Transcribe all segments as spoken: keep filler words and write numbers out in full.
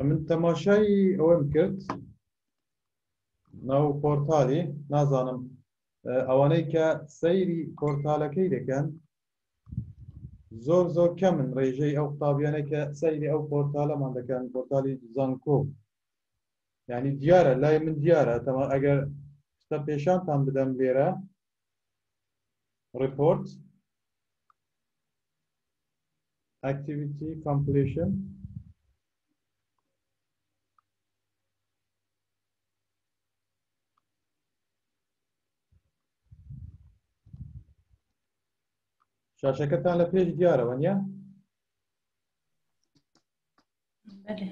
من تەماشای ئەوەم کرد ناو پۆرتالی نازانم ئەوانەی کە سەیری پۆرتالەکەی دەکەن زۆر زۆر کەمن ڕێژەی ئەو قوتابیانە کە سەیری ئەو پۆرتالەمان دەکەن پۆرتالی زانکۆ یعنی دیارە لای من دیارە تەما ئەگەر شتە پێشانتان بدەم لێرە report activity completion شاشەکەتان لە پێش دیارەوە نیە؟ بەێ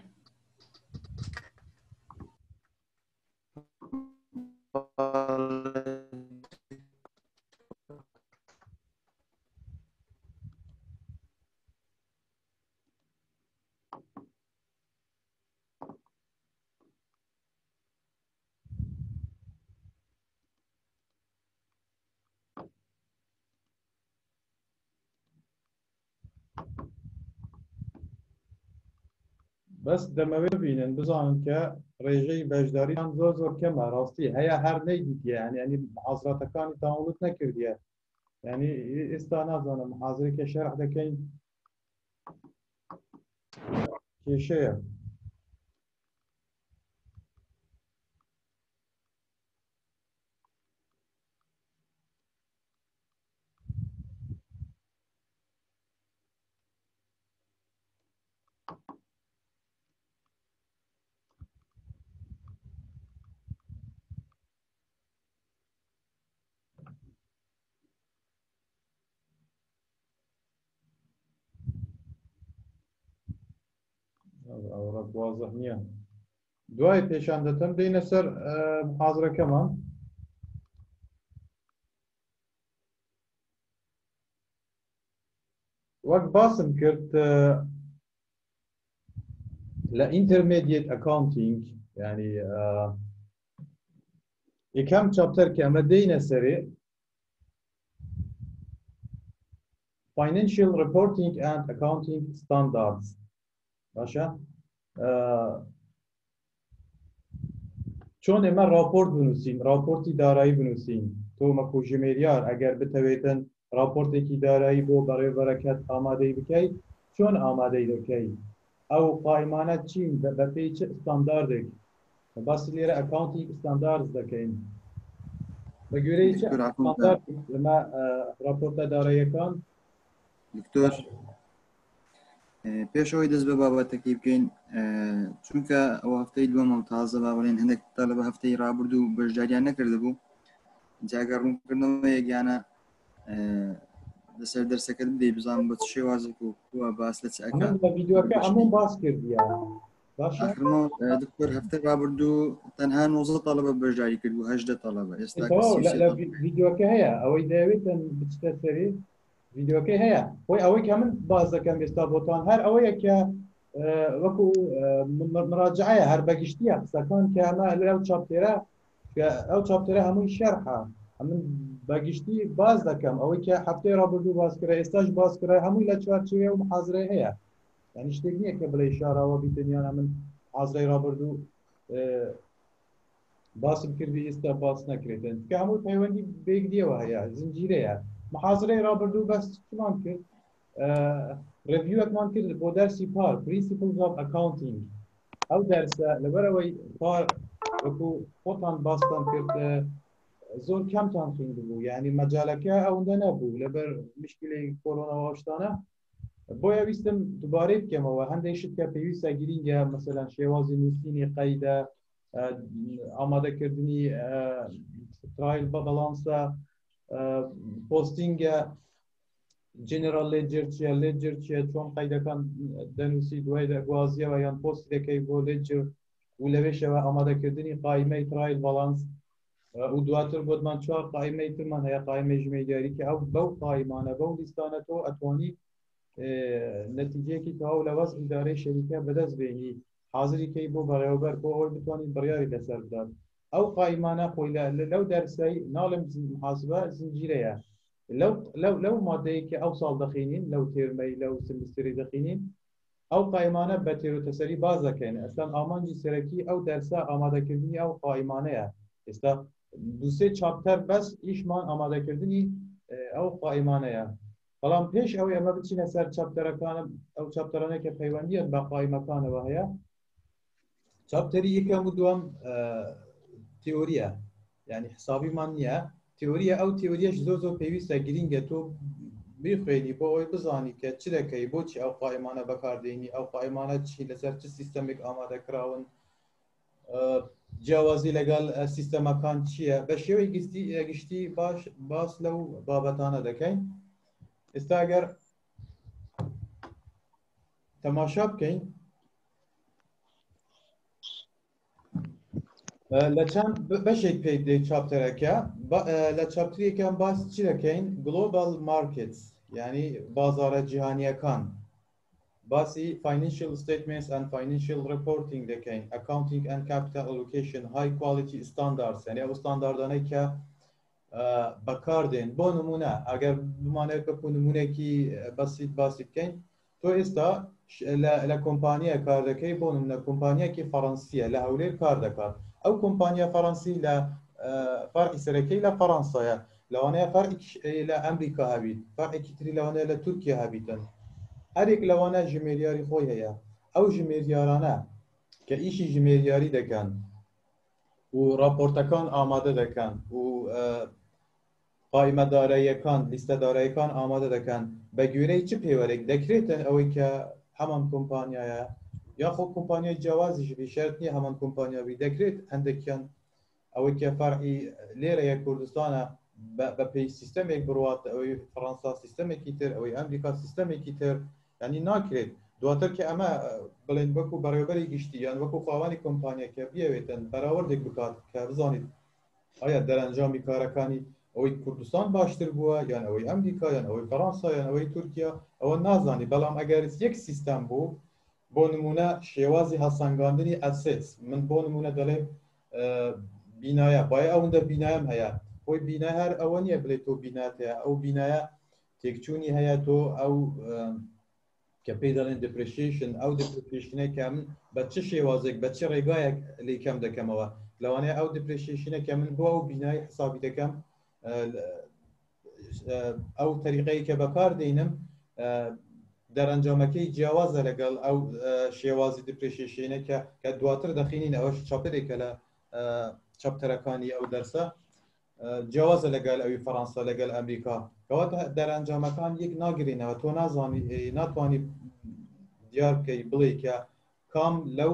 بەس دەمەوێت ببینن بزانن کە ڕێژەی بەشداریان زۆر زۆر کەمە ڕاستی هەیە هەر نەیدیتیە ینی ئەنی حەزرەتەکانی تاوڵوت نەکردیە ینی ئێستا نازانم حاضرێکە شەرح دەکەین کێشەیە ئەوڕە وازەح نییە دوای پێشان دەتەم دێنە سەر محاضرەکەمان وەک باسم کرد لە intermediate accounting ینی یەکەم چاپتەر کە ئەمە دێنە سەرێ financial reporting and accounting standards باشە چۆن ئێمە راپۆرت بنووسین راپۆرتی دارایی بنووسین تۆ مەکوژمێریار ئەگەر بتەوێتن راپۆرتێکی دارایی بۆ بەڕێوەبەرەکەت ئامادەی بکەیت چۆن ئامادەی دەکەیت ئەو قایمانە چین بە پێی چ ستانداردێک باسی لێرە ئەکاونتینگ ستانداردز دەکەین بە گوێرەی چ ستاندارد لەمە راپۆرتە داراییەکان دکتۆر پێشەوەی دەست بە بابەتەکەی بکەین چونکە ئەو هەفتەی دووەمە و تازە با بڵێن هەندێک تەلەبە هەفتەی ڕابرد و بەشداریان نەکرده بوو جاگە ڕوونکردنەوە یەکیانە لەسەر دەرسەکەت بدەی بزانم بە چ شێوازێک و کووە باس لە چ ئەکات لە ڤیدیۆکە هەموو باس کردیان آخرمەوە دکتۆر هەفتەی ڕابرد و تەنها نۆزدە تەڵەبە بەشداری کرد و هەژدە تەڵەبە ئێستا لە ڤیدیۆکە هەیە ئەوەی دەوێتن بچتە سەری ڤیدیۆکەی هەیە خۆی ئەوەی کە من باز دەکەم ئێستا بۆتان هەر ئەوەیە کە وەکو مراجعەیە هەر بەگشتیە قسەکان کە ئەمە لەو چاپتێرە ئەو چاپتێرە هەمووی شەرحە من بەگشتی باز دەکەم ئەوەی کە هەفتەی ڕابردوو باسکرا ئێستاش باسکرا هەمووی لە چوارچێوە و محاضرەی هەیە یعنی شتێک نییە کە بڵێ شاراوە بیتنیانە من حاضرەی ڕابردوو باسم کردی ئێستا باس نەکرێتن کە هەموو پەیوەندی بێگدیەوە هەیە زنجیرەیە محاضرەی ڕابردوو بەس چمان کرد ڕێڤیوەکمان کرد بۆ دەرسی پار Principles of Accounting ئەو دەرسە لەبەرەوەی پار وەکو خۆتان باستان کرد زۆر کەمتان خوێند بوو یعنی مەجالەکە ئەوەندە نەبوو لەبەر مشکلی کۆرۆناوە شتانە بۆیە ویستم دووبارەی بکەمەوە هەندێک شت کە پێویستە گرینگە مەسەلەن شێوازی نووسینی قەیدە ئامادەکردنی ترایل بە بەڵانسە پۆستینگە جنرال لێجر چیە لێجر چیە چۆن قەیدەکان دەنووسی دوای دەگوازیەوە یان پۆستی دەکەی بۆ لێجر و لەوێشەوە ئامادەکردنی قایمەی ترایل بەڵانس و دواتر بۆتمان چوار قایمەی ترمان هەیە قایمەی ژمێریاری کە ئەو بەو قایمانە بەو لیستانە تۆ ئەتوانی نەتیجەیەکی تەواو لە وەزع ئیدارەی شەریکە بەدەست بێنی حاضریکەی بۆ بەڕێوەبەر بۆ ئەوەی بتوانین بڕیاری لەسەر بدات ئەو قایمانە خۆی لەو دەرسەی ناڵم محاسبە زنجیرەیە لەو لەو لەو مادەیە کە ئەو ساڵ دەخینین لەو تێرمەی لەو سمستری دەخینین ئەو قایمانە بە تێروتەسەری باز دەکەین ئەستا ئامانجی سەرەکی ئەو دەرسە ئامادەکردنی ئەو قایمانەیە ئێستا دووسێ چاپتەر بەس ئیشمان ئامادەکردنی ئەو قایمانەیە بەڵام پێش ئەوەی ئەمە بچینە سەر چاپتەرەکانە ئەو چاپتەرانەی کە پەیوەندیان بە قایمەکانەوە هەیە چاپتەری یەکەم و دووەم تیۆریە یعنی حسابیمان نییە تیۆریە ئەو تیۆریەش زۆر زۆر پێویستە گرینگە تۆ بخوێنی بۆ ئەوەی بزانی کە چ دەکەی بۆچی ئەو قایمانە بەکاردێنی ئەو قایمانە چی لەسەر چ سیستەمێک ئامادەکراون جیاوازی لەگەڵ سیستەمەکان چییە بە شێوەی گشتی باش باس لەو بابەتانە دەکەین ئێستا ئەگەر تەماشا بکەین لە چەند بەشێک پێی بدەیت چاپتەرەکە لە چاپترێکیان باس چی دەکەین گلۆبال مارکتس یعنی بازارە جیهانیەکان باسی financial statements and financial reporting دەکەین accounting and capital allocation high quality standards یعنی ئەو ستانداردانەی کە بەکاردێن بۆ نمونە ئەگەر بمانێت بە نمونێکی بەسیط باسی بکەین تۆ ئێستا لە کۆمپانیە کار دەکەی بۆ نمونە کۆمپانیەکی فەڕەنسیە لە هەولێر کار دەکات ئەو کۆمپانیا فەڕەنسی لە فەرعی سەرەکەی لە فەڕەنسایە لەوانەیە فەرعێکی لە ئەمریکا هەبیت فەرعێکی تری لەوانەیە لە تورکیا هەبیتن هەرێک لەوانە ژمێریاری خۆی هەیە ئەو ژمێریارانە کە ئیشی ژمێریاری دەکەن و راپۆرتەکان ئامادە دەکەن و قایمەداراییەکان لیستەداراییەکان ئامادە دەکەن بە گوێرەی چ پێوەرێک دەکرێتن ئەوەی کە هەمان کۆمپانیایە یاخۆ کۆمپانیای جیاوازیشبی شەرت نییە هەمان کۆمپانیاوی دەکرێت هەندێکیان ئەوەی کە فەرعی لێرەیە کوردستانە بە پێی سیستەمێک بڕواتە ئەوەی فەڕەنسا سیستەمێکی تر ئەوەی ئەمریکا سیستەمێکی تر ینی ناکرێت دواتر کە ئەمە بڵێن وەکو بەڕێوەبەری گشتی یان وەکو خاوەنی کۆمپانیەکە بیاوێتن بەراوردێک بکات کە بزانیت ئایا دەرەنجامی کارەکانی ئەوەی کوردستان باشتر بووە یان ئەوەی ئەمریکا یان ئەوەی فەڕەنسا یان ئەوەی تورکیا ئەوە نازانی بەڵام ئەگەر یەک سیستەم بوو بۆ نمونە شێوازی هەسەنگاندنی ئەسێس من بۆ نمونە دەڵێم بینایە باە ئەوەندە بینایم هەیە خۆی بینە هەر ئەوە نییە بڵێت تۆ بینات هەیە ئەو بینایە تێکچوونی هەیە تۆ ئەو کە پێی دەڵێن دپرسیشن ئەو دپرسیشنە کە من بە چ شێوازێک بە چ ڕێگایەک لێ کەم دەکەمەوە لەوانەیە ئەو دپرسیشنە کە من بۆ ئەو بینای حسابی دەکەم ئەو تەریقەی کە بەکار دێنم دەرەنجامەکەی جیاوازە لەگەڵ ئەو شێوازی دپرسیشنە کە کە دواتر دەخینین ئەوەش چاپترێکە لە چاپتەرەکانی ئەو دەرسە جیاوازە لەگەڵ ئەوی فەڕەنسا لەگەڵ ئەمریکا کەواتە دەرەنجامەکان یەک ناگرینەوە تۆ نازانی ناتوانانی دیار بکەی بڵێ کە کام لەو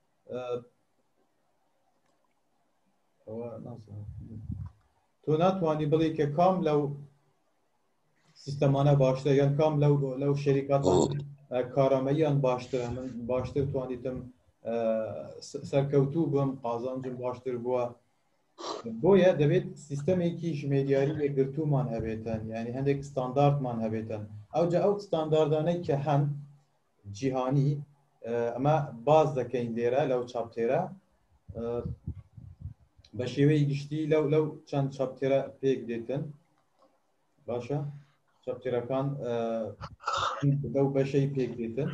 تۆ ناتوانانی بڵێ کە کام لەو سیستەمانە باشتر یان کام لەو لەو شەریکاتان کارامەییان باشترە من باشتر توانیتم سەرکەوتوو بم قازانجم باشتر بووە بۆیە دەبێت سیستەمێکی ژمێریاری یەکگرتوومان هەبێتن یعنی هەندێک ستانداردمان هەبێتن ئەوجا ئەو ستانداردانەی کە هەن جیهانی ئەمە باز دەکەین لێرە لەو چاپتێرە بە شێوەی گشتی لەو لەو چەند چاپتێرە پێک دێتن باشە چاپتێرەکان لەو بەشەی پێک دێتن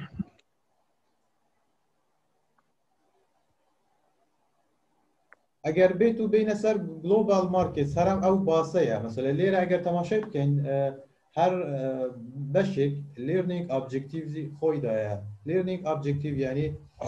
ئەگەر بێت و بینە سەر گلۆبال مارکت هەرم ئەو باسەیە مەسەلە لێرە ئەگەر تەماشای بکەین هەر بەشێک لێرنینگ ئۆبجێکتیڤی خۆیدایە لێرنینگ ئۆبجێکتیڤ یعنی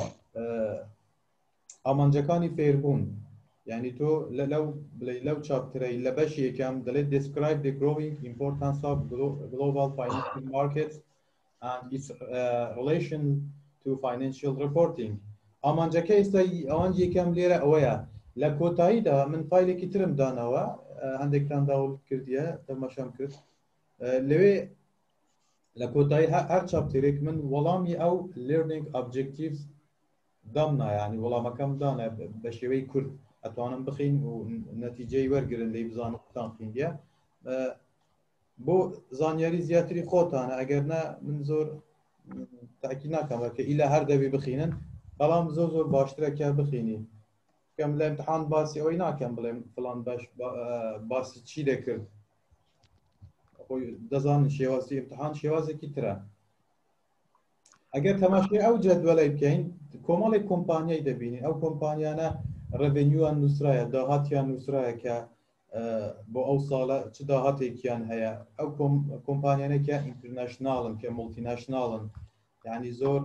ئامانجەکانی فێربوون یعنی تۆ لەو لەو چاپترەی لە بەشی یەکەم دەڵێت describe the growing importance of global financial markets and its relation to financial reporting ئامانجەکە ئێستا ئەوان یەکەم لێرە ئەوەیە لە کۆتاییدا من فایلێکی ترم دانەوە هەندێکتان داوڵ کردیە تەماشام کرد لەوێ لە کۆتایی هەر چاپتێرێک من وەڵامی ئەو learning objectives دامنا یعنی وەڵامەکەم دانە بە شێوەی کورد ئەتوانم بخین و نەتیجەی وەرگرن لێی بزانم قوتان خوێندیە بۆ زانیاری زیاتری خۆتانە ئەگەر نە من زۆر تاکید ناکەمە کە ئیلا هەر دەبی بخینن بەڵام زۆر زۆر باشترە کە بخینی کەم لە ئیمتحان باسی ئەوەی ناکەم بڵێم فڵان باش باسی چی دەکرد خۆی دەزانن شێوازی ئیمتحان شێوازێکی ترە ئەگەر تەماشای ئەو جەدوەلەی بکەین کۆمەڵێک کۆمپانیای دەبینین ئەو کۆمپانیانە ڕێڤێنیوان نووسرایە داهاتیان نووسرایە کە بۆ ئەو ساڵە چ داهاتێکیان هەیە ئەو کۆمپانیانێکە ئینتەرناشناڵن کە مڵتیناشناڵن یعنی زۆر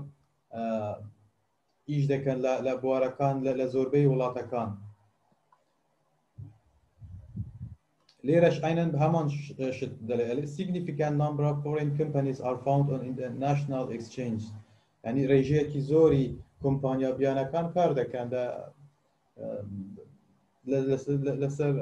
ئیش دەکەن لە بوارەکان لە زۆربەی وڵاتەکان لێرەش ئاینەن هەمان شت دەڵێ significant number of foreign companies are found on international exchange یعنی ڕێژەیەکی زۆری کۆمپانیا بیانەکان کار دەکەن لەسەر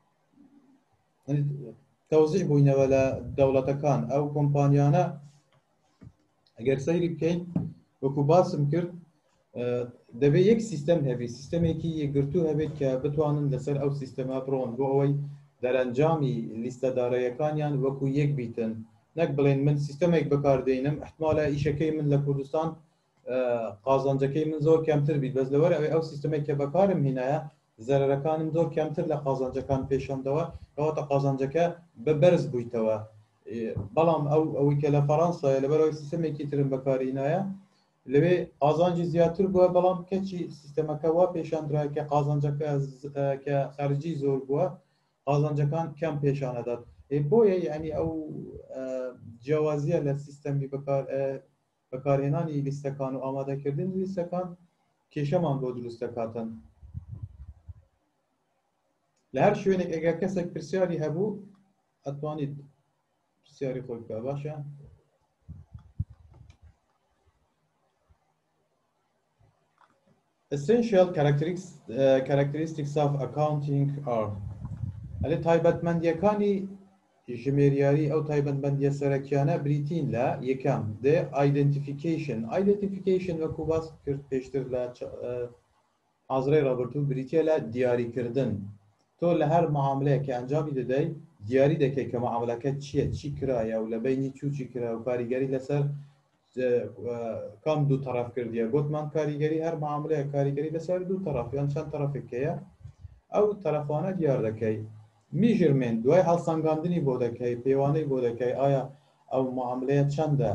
تەوزیع بووینەوە لە دەوڵەتەکان ئەو کۆمپانیانە ئەگەر سەیری بکەین وەکو باسم کرد دەبێت یەک سیستەم هەبێت سیستەمێکی یەکگرتوو هەبێت کە بتوانن لەسەر ئەو سیستەمە بڕۆن بۆ ئەوەی دەرەنجامی لیستەدارەیەکانیان وەکو یەک بیتن نەک بڵێن من سیستەمێک بەکاردێنم احتمالە ئیشەکەی من لە کوردستان قازانجەکەی من زۆر کەمتر بیت بەس لەوەر ئەوەی ئەو سیستەمێک کە بەکارم هێنایە زەرەرەکانم زۆر کەمتر لە قازانجەکان پێشاندەوە کەواتە قازانجەکە بە بەرز بوویتەوە بەڵام ئەو ئەوەی کە لە فەڕەنسایە لەبەرەوەی سیستەمێکی ترم بەکارهێنایە لەوێ قازانجی زیاتر بووە بەڵام کەچی سیستەمەکە وا پێشاندرا کە قازانجەکە کە خەرجی زۆر بووە قازانجەکان کەم پێشانەدات بۆیە یعنی ئەو جیاوازیە لە سیستەمی بەکارهێنانی لیستەکان و ئامادەکردن لیستەکان کێشەمان بۆ دروست دەکاتن لە هەر شوێنێک ئەگەر کەسێک پرسیاری هەبوو ئەتوانیت پرسیاری خۆی بکە باشە essential characteristics of accounting are ئەلێ تایبەتمەندیەکانی ژمێریاری ئەو تایبەتمەندیە سەرەکیانە بریتین لە یەکەم the identification identification وەکو باس کرد پێشتر لە حاضرەی ڕابردوو بریتیە لە دیاریکردن تۆ لە هەر معاملەیەکە ئەنجامی دەدەی دیاری دەکەی کە معاملەکە چییە چی کرایە و لە بینی چوچی کرا و کاریگەری لەسەر کام دوو تەرەف کردیە گوتمان کاریگەری هەر معاملەیە کاریگەری لەسەر دوو تەرەف یان چەند تەرەفێکەیە ئەو تەرەفانە دیار دەکەی میژرمنت دوای هەڵسەنگاندنی بۆ دەکەی پەیوانەی بۆ دەکەی ئایا ئەو معاملەیە چەندە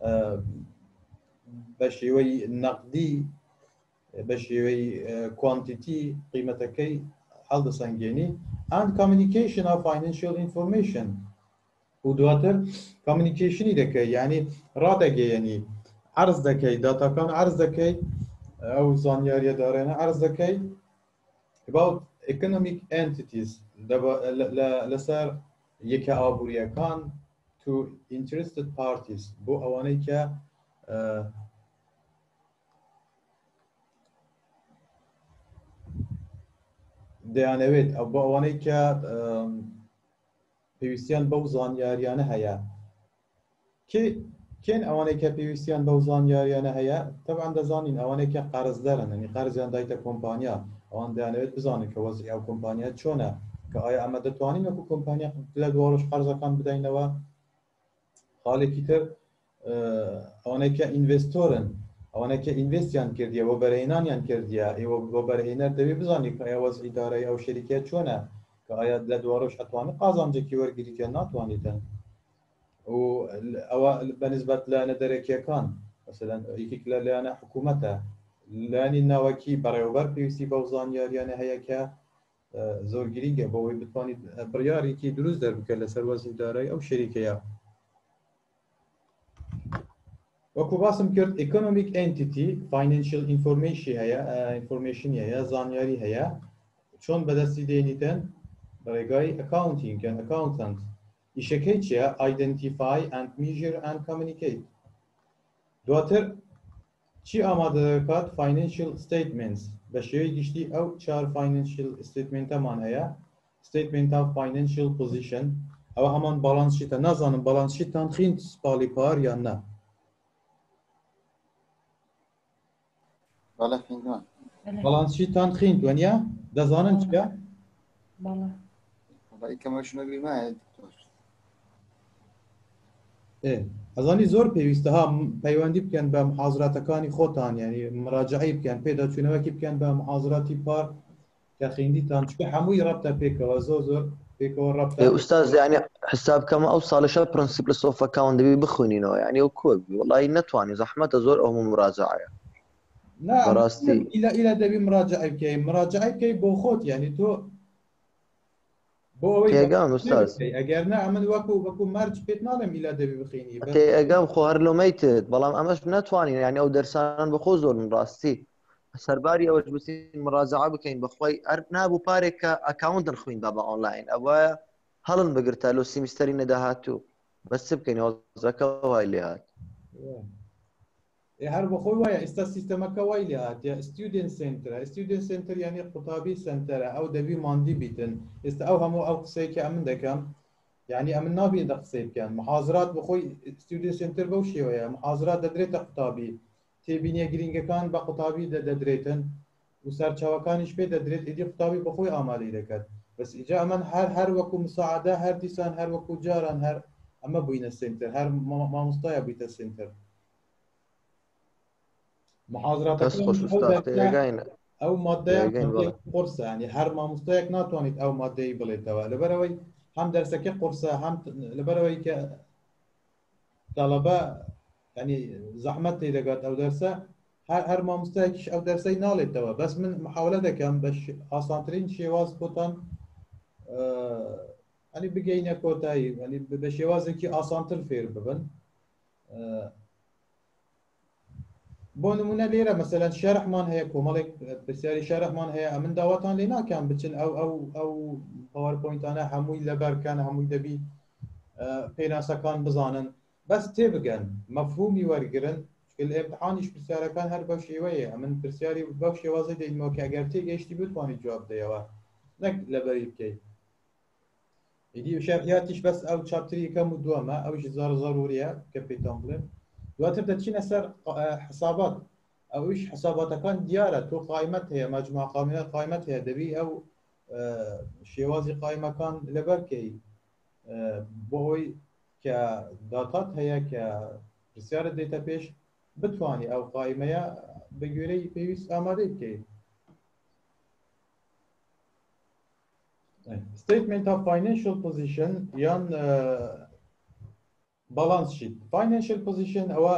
بە شێوەی نەقدی بە شێوەی کوانتیتی قیمەتەکەی هەڵدەسەنگێنی and communication of financial information و دواتر communicationی دەکەی یعنی ڕادەگەیەنی عرض دەکەی داتاکان عرض دەکەی ئەو زانیاریە دارێنە عرض دەکەی about economic entities لەسەر یەکە ئابوووریەکان to interested parties بۆ ئەوانەی کە دەیانەوێت بۆ ئەوانەی کە پێویستیان بەو زانیاریانە هەیە کێن ئەوانەی کە پێویستیان بەو زانیاریانە هەیە تەبعاً دەزانین ئەوانەی کە قەرزدەرن ینی قەرزیان دایتە کۆمپانیا ئەوان دەیانەوێت بزانن کە وەزعی ئەو کۆمپانیا چۆنە کە ئایا ئەمە دەتوانین وەکو کۆمپانیا لە دووەڕۆژ قەرزەکان بدەینەوە خاڵێکی تر ئەوانەی کە ئینڤێستۆرن ئەوانەی کە ئینڤێستیان کردیە بۆ بەرهێنانیان کردیە ئێوە بۆ بەرهێنەر دەبێت بزانیت کە ئایا وەزعی دارایی ئەو شەریکە چۆنە کە ئایا لە دووەڕۆژ ئەتوانێت قازانجێکی وەرگریتە ناتوانیتن و ئەوە بەنسبەت لە نەدەرەکیەکان مەسەلەن یەکێک لە لایەنە حکوومەتە لانی ناوەکی بەڕێوەبەر پێویستی بەو زانیاریانە هەیە کە زۆر گرینگە بۆەوەی بتوانیت بڕیارێکی دروست دەربکە لەسەر وەزعی دارایی ئەو شەریکەیە وەکو باسم کرد economic entity financial information هەیە information هەیە زانیاری هەیە چۆن بەدەستی دێنیتن بەڕێگای accounting and accountant ئیشەکەی چیە identify and measure and communicate دواتر چی ئامادە دەکات financial statements بە شێوەی گشتی ئەو چار financial statementەمان هەیە statement of financial position ئەوە هەمان balance sheetە نازانم balance sheetتان خوێند سپاڵی پار یان نا بەڵێ خوێندووە balance sheetتان خوێند وەنیا دەزانن چیە بەڵێ وەڵی کەمەشنەگری مایە دکتۆر ئەزانی زۆر پێویستە ها پەیوەندی بکەن بە محازراتەکانی خۆتان یعنی مراجعی بکەن پێداچوونەوەکی بکەن بە محازراتی پار کە خوێندیتان چکە هەمووی ڕەبتە پێکەوە زۆر زۆر پێکەوە ڕەبتە إيه أستاذ يعني حساب كما أوصل لشاب برنسبلس أوف أكاونت دبي بخونينه يعني وكوب والله نتواني زحمة زور أو مراجعة نعم براستي إلى إلى دبي مراجعة بكي مراجعة بكي بو خوت يعني تو بۆ ئەوەی تێگەم ئوستاز ئەگەر نە ئەمن وەکو وەکو مەرج پێت ناڵێم ئیلا دەبی بخینی تێگەم خۆ هەر لۆمەیتت بەڵام ئەمەش ناتوانین یعنی ئەو دەرسان بەخۆ زۆر من ڕاستی سەرباری ئەوەش بچین مراجعە بکەین بەخۆی ئەر نابوو پارێک کە ئەکاونتن خوین با بە ئۆنلاین ئەوە هەڵن بگرتە لۆ سیمیستەری نەداهاتوو بەس چ بکەین وەزەکە وای لێ هات هەر بەخۆی وایە ئێستا سیستەمەکە وای لێ هاتیە ستودنت سنترە ستودنت سنتر یعنی قوتابی سنتەرە ئەو دەبی ماندی بیتن ئێستا ئەو هەموو ئەو قسەیەکی ئەمن دەکەم یعنی ئەمن نابێت دە قسەی بکەن محازرات بخۆی ستودنت سنتر بەو شێوەیە محازرات دەدرێتە قوتابی تێبینیە گرنگەکان بە قوتابی دەدرێتن و سەرچاوەکانیش پێ دەدرێت ئیدی قوتابی بەخۆی ئامادەی دەکات بەس ئیجا ئەمەن هەر هەر وەکو مساعدە هەر دیسان هەر وەکو جاران هەر ئەمە بووینە سنتر هەر مامۆستایە بوویتە سنتر محاضراتەکان ئەو مادەیە قورسە ینی هەر مامۆستایەک ناتوانێت ئەو مادەی بڵێتەوە لەبەرەوەی هەم دەرسەکە قورسە هەم لەبەرەوەی کە تەڵەبە ینی زەحمەت تێدەگات ئەو دەرسە هەر هەر مامۆستایەکیش ئەو دەرسەی ناڵێتەوە بەس من محاولە دەکەم بە ئاسانترین شێواز بۆتان ئەنی بگەینە کۆتایی ینی بە شێوازێکی ئاسانتر فێر ببن بۆ نمونە لێرە مەسەلەن شەرحمان هەیە کۆمەڵێک پرسیاری شەرحمان هەیە ئەمن داواتان لێ ناکەم بچن ئەو ئەو ئەو پاوەرپۆینتانە هەمووی لەبەرکەن هەمووی دەبی پێناسەکان بزانن بەس تێبگەن مەفهومی وەرگرن ئێمتحانیش پرسیارەکان هەر بەو شێوەیە ئەمن پرسیاری بەو شێوازی دەینەوە کە ئەگەر تێگەیشتی بتوانیت جواب بدەیەوە نەک لەبەری بکەیت ئیدی شەرحیاتیش بەس ئەو چاپتری یەکەم و دووەمە ئەویش زۆر زەروریە کە پێتان بڵێم دواتر دەچینە سەر حسابات ئەویش حساباتەکان دیارە تۆ قایمەت هەیە مەجموع قایمەت هەیە دەبی ئەو شێوازی قایمەکان لەبەرکەی بۆ ئەوی کە داتات هەیە کە پرسیارت دێتە پێش بتوانی ئەو قایمەیە بە گوێرەی پێویست ئامادەی بکەیت Statement of Financial Position یان balance sheet. Financial position ئەوە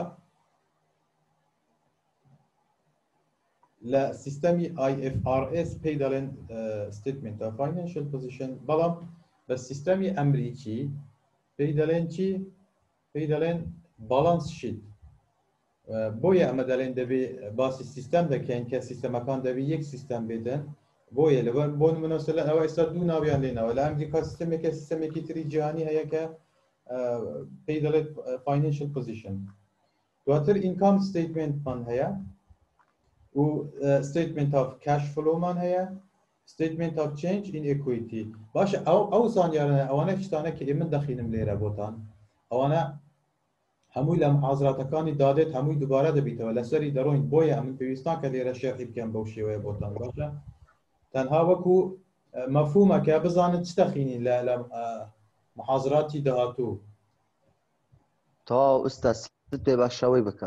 لە سیستەمی آی ئێف ئار ئێس پێی دەڵێن statement of financial position بەڵام بە سیستەمی ئەمریکی پێی دەڵێن چی پێی دەڵێن balance sheet بۆیە ئەمە دەڵێن دەبێ باسی سیستەم دەکەین کە سیستەمەکان دەبێ یەک سیستەم بێتن بۆیە لەبەر بۆ نمونە مەسەلەن ئەوە ئێستا دوو ناویان لێنەوە لە ئەمریکا سیستەمێکە سیستەمێکی تری جیهانی هەیە کە پێی دەڵێت financial position دواتر income statement مان هەیە و statement of cash flow مان هەیە statement of change in equity باشە ئەو ئەو زانیارانە ئەوانە شتانە کە ئێمە دەخینم لێرە بۆتان ئەوانە هەمووی لە محاضراتەکانی دادێت هەمووی دووبارە دەبیتەوە لەسەری دەڕۆین بۆیە ئەمن پێویستان کە لێرە شێخی بکەم بەو شێوەیە بۆتان باشە تەنها وەکو مەفهومەکە بزانن چ دەخینین لە محاضراتی داهاتوو تەواو ئوستاز پێ باشەوەی بکە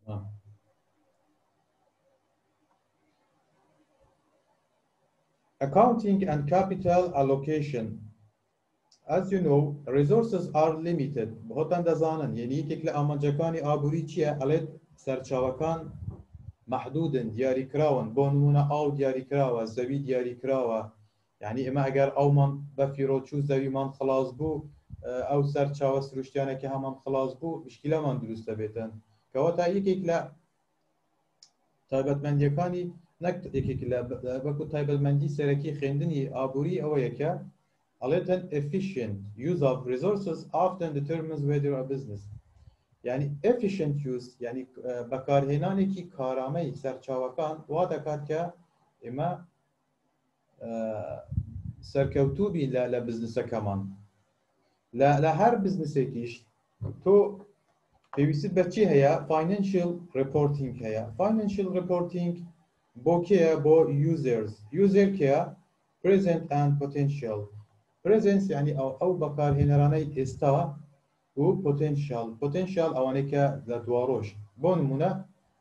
Accounting and capital allocation. As you know, resources are limited. بۆتان دەزانن یعنی یەکێک لە ئامانجەکانی ئابووری چییە ئەڵێت سەرچاوەکان محدودن دیاریکراون بۆ نمونە ئاو دیاریکراوە زەوی دیاریکراوە یعنی ئێمە ئەگەر ئەومان بە فیرۆچوو زەویمان خلاص بوو ئەو سەرچاوە سروشتیانێکی هەمان خلاص بوو مشکلەمان دروست دەبێتن کەەوە تا یەکێک لە تایبەتمەندیەکانی نەک یەکێک لە بەکو تایبەتمەندی سەرەکی خوێندنی ئابووری ئەوەیە کە ئەڵێتن efficient use of resources often determines whether a business یعنی efficient use یعنی بەکارهێنانێکی کارامەی سەرچاوەکان وا دەکات کە ئێمە سەرکەوتوبی لە بزنسەکەمان لە هەر بزنسێکیش تۆ پێویست بە چی هەیە financial reporting هەیە financial reporting بۆ کێیە بۆ users user کێیە present and potential presence یعنی ئەو بەکارهێنەرانەی ئێستا و potential potential ئەوانەی کە لە دواڕۆژ بۆ نمونە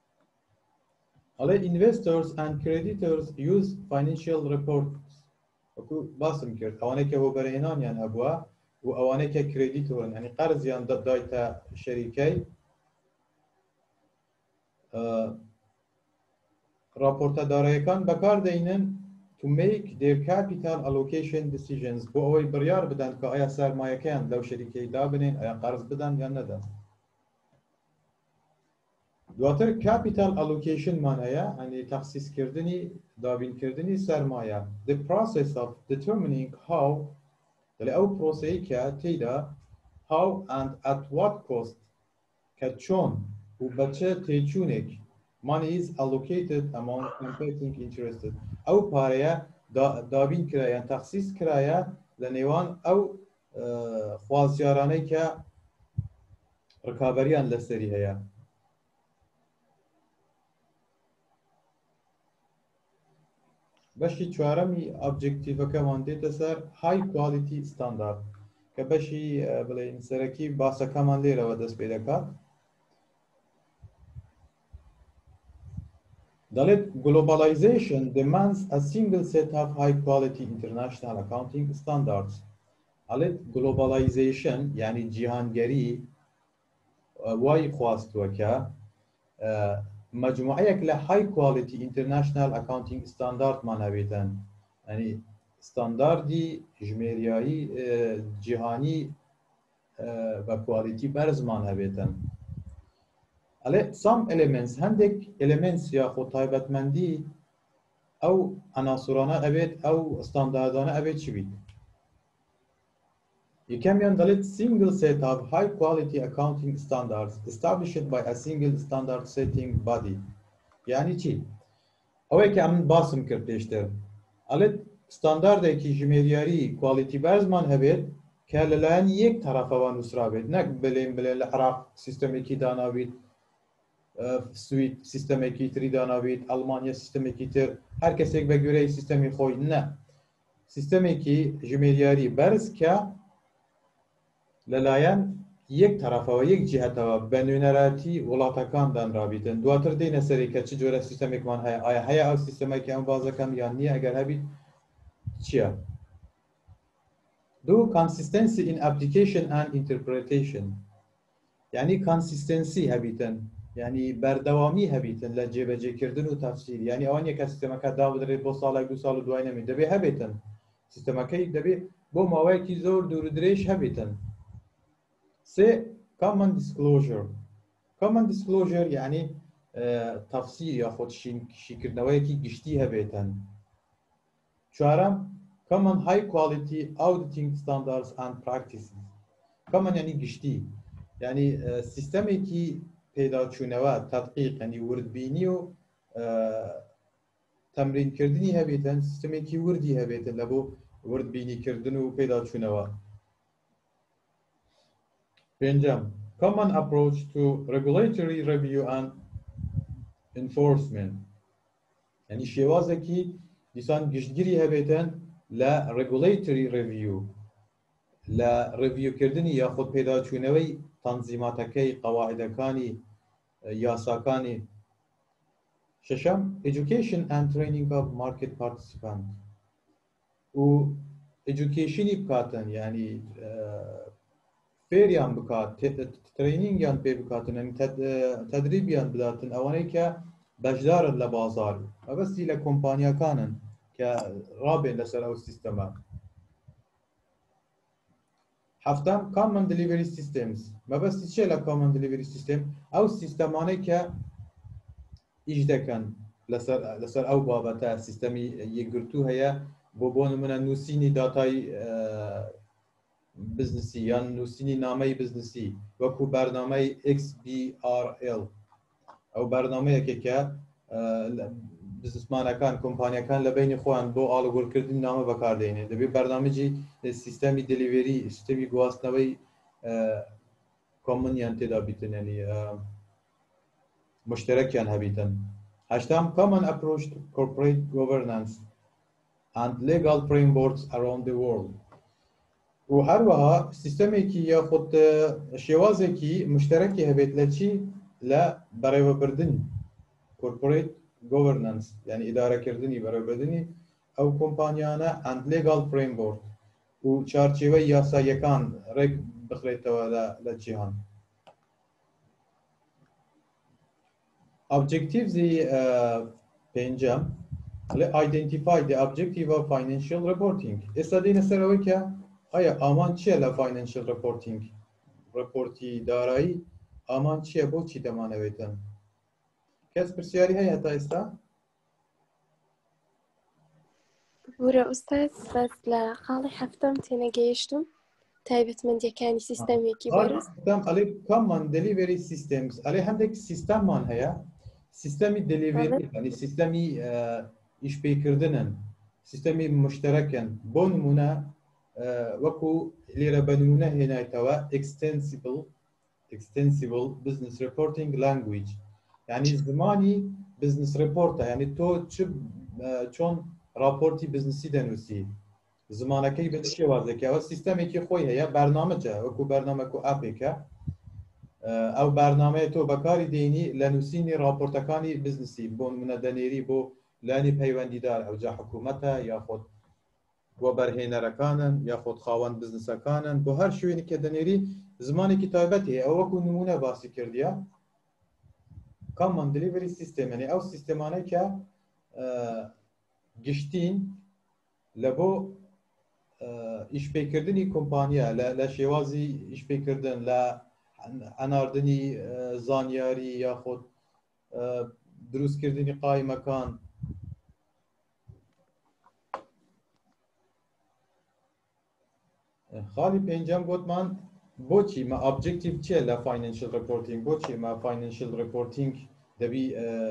ئەڵێ investors and creditors use financial reports وەکو باسم کرد ئەوانەیە بۆ بەرهێنانیان هەبووە و ئەوانەیە کردیتۆرن ینی قەرزیان دایتە شەریکەی راپۆرتەدارەکان بەکاردێنن to make their capital allocation decisions بۆ ئەوەی بڕیار بدەن کە ئایا سەرمایەکەیان لەو شەریکەیدا بنێن ئایا قەرز بدەن یان نەدەن. دواتر capital allocation مان هەیە ئەنی تەخسیسکردنی دابینکردنی سەرمایە the process of determining how لە ئەو پرۆسەیە کە تێیدا how and at what cost کە چۆن و بە چه تێچوونێک money is allocated among competing interested ئەو پارەیە دابین کرایە تەخسیس کرایە لە نێوان ئەو خوازیارانەی کە ڕکابەریان لەسەری هەیە. بەشی چوارەمی ئۆبجێکتیڤەکەمان دێتە سەر های کوالیتی ستاندارد کە بەشی بڵێن سەرەکی باسەکەمان لێرەوە دەست پێ دەکات. دەڵێت globalization demands a single set of high quality international accounting standards. دەڵێت globalization یعنی جیهانگەری وای خواستووە کە مجموعەیەک لە high quality international accounting standardمان هەبێتن ینی ستانداردی ژمێریایی جیهانی بە کوالیتی بەرزمان هەبێتن. ئەڵێ some elements هەندێک elements یاخۆ تایبەتمەندی ئەو عناسورانە ئەبێت ئەو ستانداردانە ئەبێت چی بیت؟ یەکەمیان دەڵێت single set of high quality accounting standards established by a single standard setting body. یعنی چی؟ ئەوەی کە ئەمن باسم کرد پێشتر ئەڵێت ستانداردێکی ژمێریاری کوالیتی بەرزمان هەبێت کە لەلایەن یەک تەرەفەوە نووسرا بێت نەک بلێن بلێن لە عێراق سیستەمێکی داناویت سوید سیستەمێکی تری داناویت ئەڵمانیا سیستەمێکی تر هەر کەسێک بە گوێرەی سیستەمی خۆی نە سیستەمێکی ژمێریاری بەرز کە لەلایەن یەک تەرەفەوە یەک جیهەتەوە بە نوێنەراتی وڵاتەکان دانرابیتن. دواتر دێنە سەری کە چ جۆرە سیستەمێکمان هەیە ئایا هەیە ئەو سیستەمێکی ئەم بازەکەم یان نییە ئەگەر هەبیت چییە؟ دوو consistency in application and interpretation یعنی consistency هەبیتن یعنی بەردەوامی هەبیتن لە جێبەجێکردن و تەفسیر یعنی ئەوان یەکە سیستەمەکە دابدرێت بۆ ساڵێک دو ساڵ و دوای نەمێت دەبێ هەبێتن سیستەمەکەی دەبێت بۆ ماوەیەکی زۆر دوور و درێژ هەبێتن. سێ common disclosure common disclosure یعنی تەفسیر یاخۆ شیکردنەوەیەکی گشتی هەبێتن. چوارەم common high quality auditing standards and practices common یعنی گشتی یعنی سیستەمێکی پێداچوونەوە تەدقیق ینی وردبینی و تەمرینکردنی هەبێتن سیستەمێکی وردی هەبێتن لە بۆ وردبینیکردن و پێداچوونەوە. پێنجەم common approach to regulatory review and enforcement یعنی شێوازێکی دیسان گشتگیری هەبێتن لە regulatory review لە ڕێڤیوکردنی یاخود پێداچوونەوەی تەنزیماتەکەی قەواعیدەکانی یاساکانی. شەشەم education and training of market participants و educationی بکاتن یعنی فێریان بکات ترینینگیان پێ بکاتن تەدریبیان بداتن ئەوانەی کە بەشدارن لە بازار مەبەستی لە کۆمپانیاکانن کە ڕابێن لەسەر ئەو سیستەمە. هەفتم common delivery systems مەبەستی چێ لە common delivery system ئەو سیستەمانەی کە ئیش دەکەن لەسەر ئەو بابەتە سیستەمی یەکگرتوو هەیە بۆ بۆ نمونە نووسینی داتای بزنسی یان نووسینی نامەی بزنسی وەکو بەرنامەی إكس بي آر إل ئەو بەرنامەیەکێکە بزنسمانەکان کۆمپانیەکان لە بینی خۆیان بۆ ئاڵوگۆڕکردنی نامە بەکاردێنێت دەبێت بەرنامەجی سیستەمی دلیڤێری سیستەمی گواستنەوەی کۆمنیان تێدا بیتن ینی مشترەکیان هەبیتن. هەشتام common approach to corporate governance and legal frameworks around the world و هەروەها سیستەمێکی یاخود شێوازێکی مشترەکی هەبێت لە چی لە بەڕێوەبردنی corporate governance یعنی ئیدارەکردنی بەڕێوەبردنی ئەو کۆمپانیانە and legal framework و چارچێوەی یاساییەکان ڕێک بخرێتەوە لە جیهان. Objectives پێنجەم identify the objective of financial reporting. ئێستا دێنە سەرەوەی کە ئایا ئامان چییە لە financial reporting؟ رپۆرتی دارایی ئامان چییە بۆچی دەمانەوێتن؟ کەس پرسیاری هەیە تا ئێستا؟ بورە ئوستاز بەس لە خاڵی هەفتەم تێنەگەیشتم تایبەتمەندیەکانی سیستەمێکی بەرز ئەڵێ کاممان دەلیڤەری سیستەمز ئەڵێ هەندێک سیستەممان هەیە سیستەمی دەلیڤەری ینی سیستەمی ئیشپێکردنن سیستەمی مشتەرەکن بۆ نمونە وەکو لێرە بە نمونە هێنایتەوە extensible extensible business reporting language یعنی زمانی business reportە یعنی تۆ چۆن راپۆرتی بزنسی دەنووسی زمانەکەی بە شێوازێکی ئەوە سیستەمێکی خۆی هەیە بەرنامەجە وەکو بەرنامەک و ئاپێکە ئەو بەرنامەیە تۆ بەکاری دێنی لە نووسینی راپۆرتەکانی بزنسی بۆ نمونە دەنێری بۆ لانی پەیوەندیدار ئەوجا حکوومەتە یاخۆت بۆ بەرهێنەرەکانن یاخۆت خاوەند بزنسەکانن بۆ هەر شوێنی کە دەنێری زمانێکی تایبەت هەیە ئەو وەکو نمونە باسی کردیە کامن دلیڤری سیستەمێنی ئەو سیستەمانەی کە گشتین لە بۆ ئیشپێکردنی کۆمپانیا لە شێوازی ئیشپێکردن لە ئەناردنی زانیاری یاخۆت دروستکردنی قایمەکان خاڵی پێنجەم گوتمان بۆچی مە ئۆبجێکتیڤ چییە لە فاینانشل ڕپۆرتینگ بۆچی مە فاینانشل ڕپۆرتینگ دەبی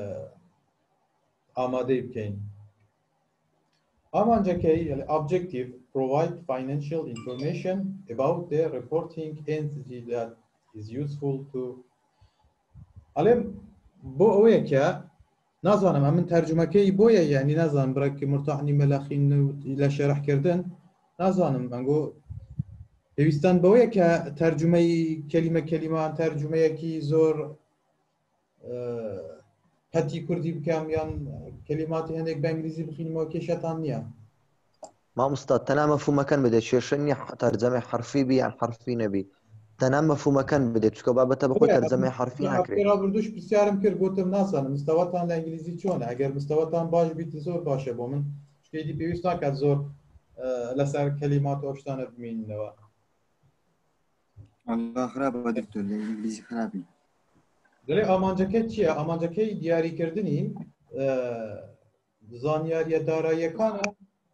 ئامادەی بکەین ئامانجەکەی objective provide financial information about the reporting entity that is useful to ئەڵێم بۆ ئەوەیە کە نازانم ئەمن تەرجمەکەی بۆیە یعنی نازانم بڕێکی مرتاحنی مەلاخین لە شەرحکردن نازانم ئەنگۆ پێویستان بەوەیە کە تەرجمەی کەلیمە کەلیمان تەرجمەیەکی زۆر پەتی کوردی بکەم یان کەلیماتی هەندێک بە ئینگلیزی بخینمەوە کێشەتان نییە مامۆستا تەنها مەفهومەکان بدەیت کێشە نییە تەرجەمەی حرفی بی یان حرفی نەبی تەنها مەفهومەکان بدەیت چکە بابەتە بەخۆی تەرجەمەی حرفی ناکرێت ڕابردووش پرسیارم کرد گوتم نازانم مستەوەتان لە ئینگلیزی چۆنە ئەگەر مستەوەتان باش بیت زۆر باشە بۆ من شتێکی پێویست ناکات زۆر لەسەر کەلیمات و شتانە بمینەوە والله خراپە دکتۆر لە ئینگلیزی خراپی دەڵێ ئامانجەکەی چییە؟ ئامانجەکەی دیاریکردنی زانیاریە داراییەکانە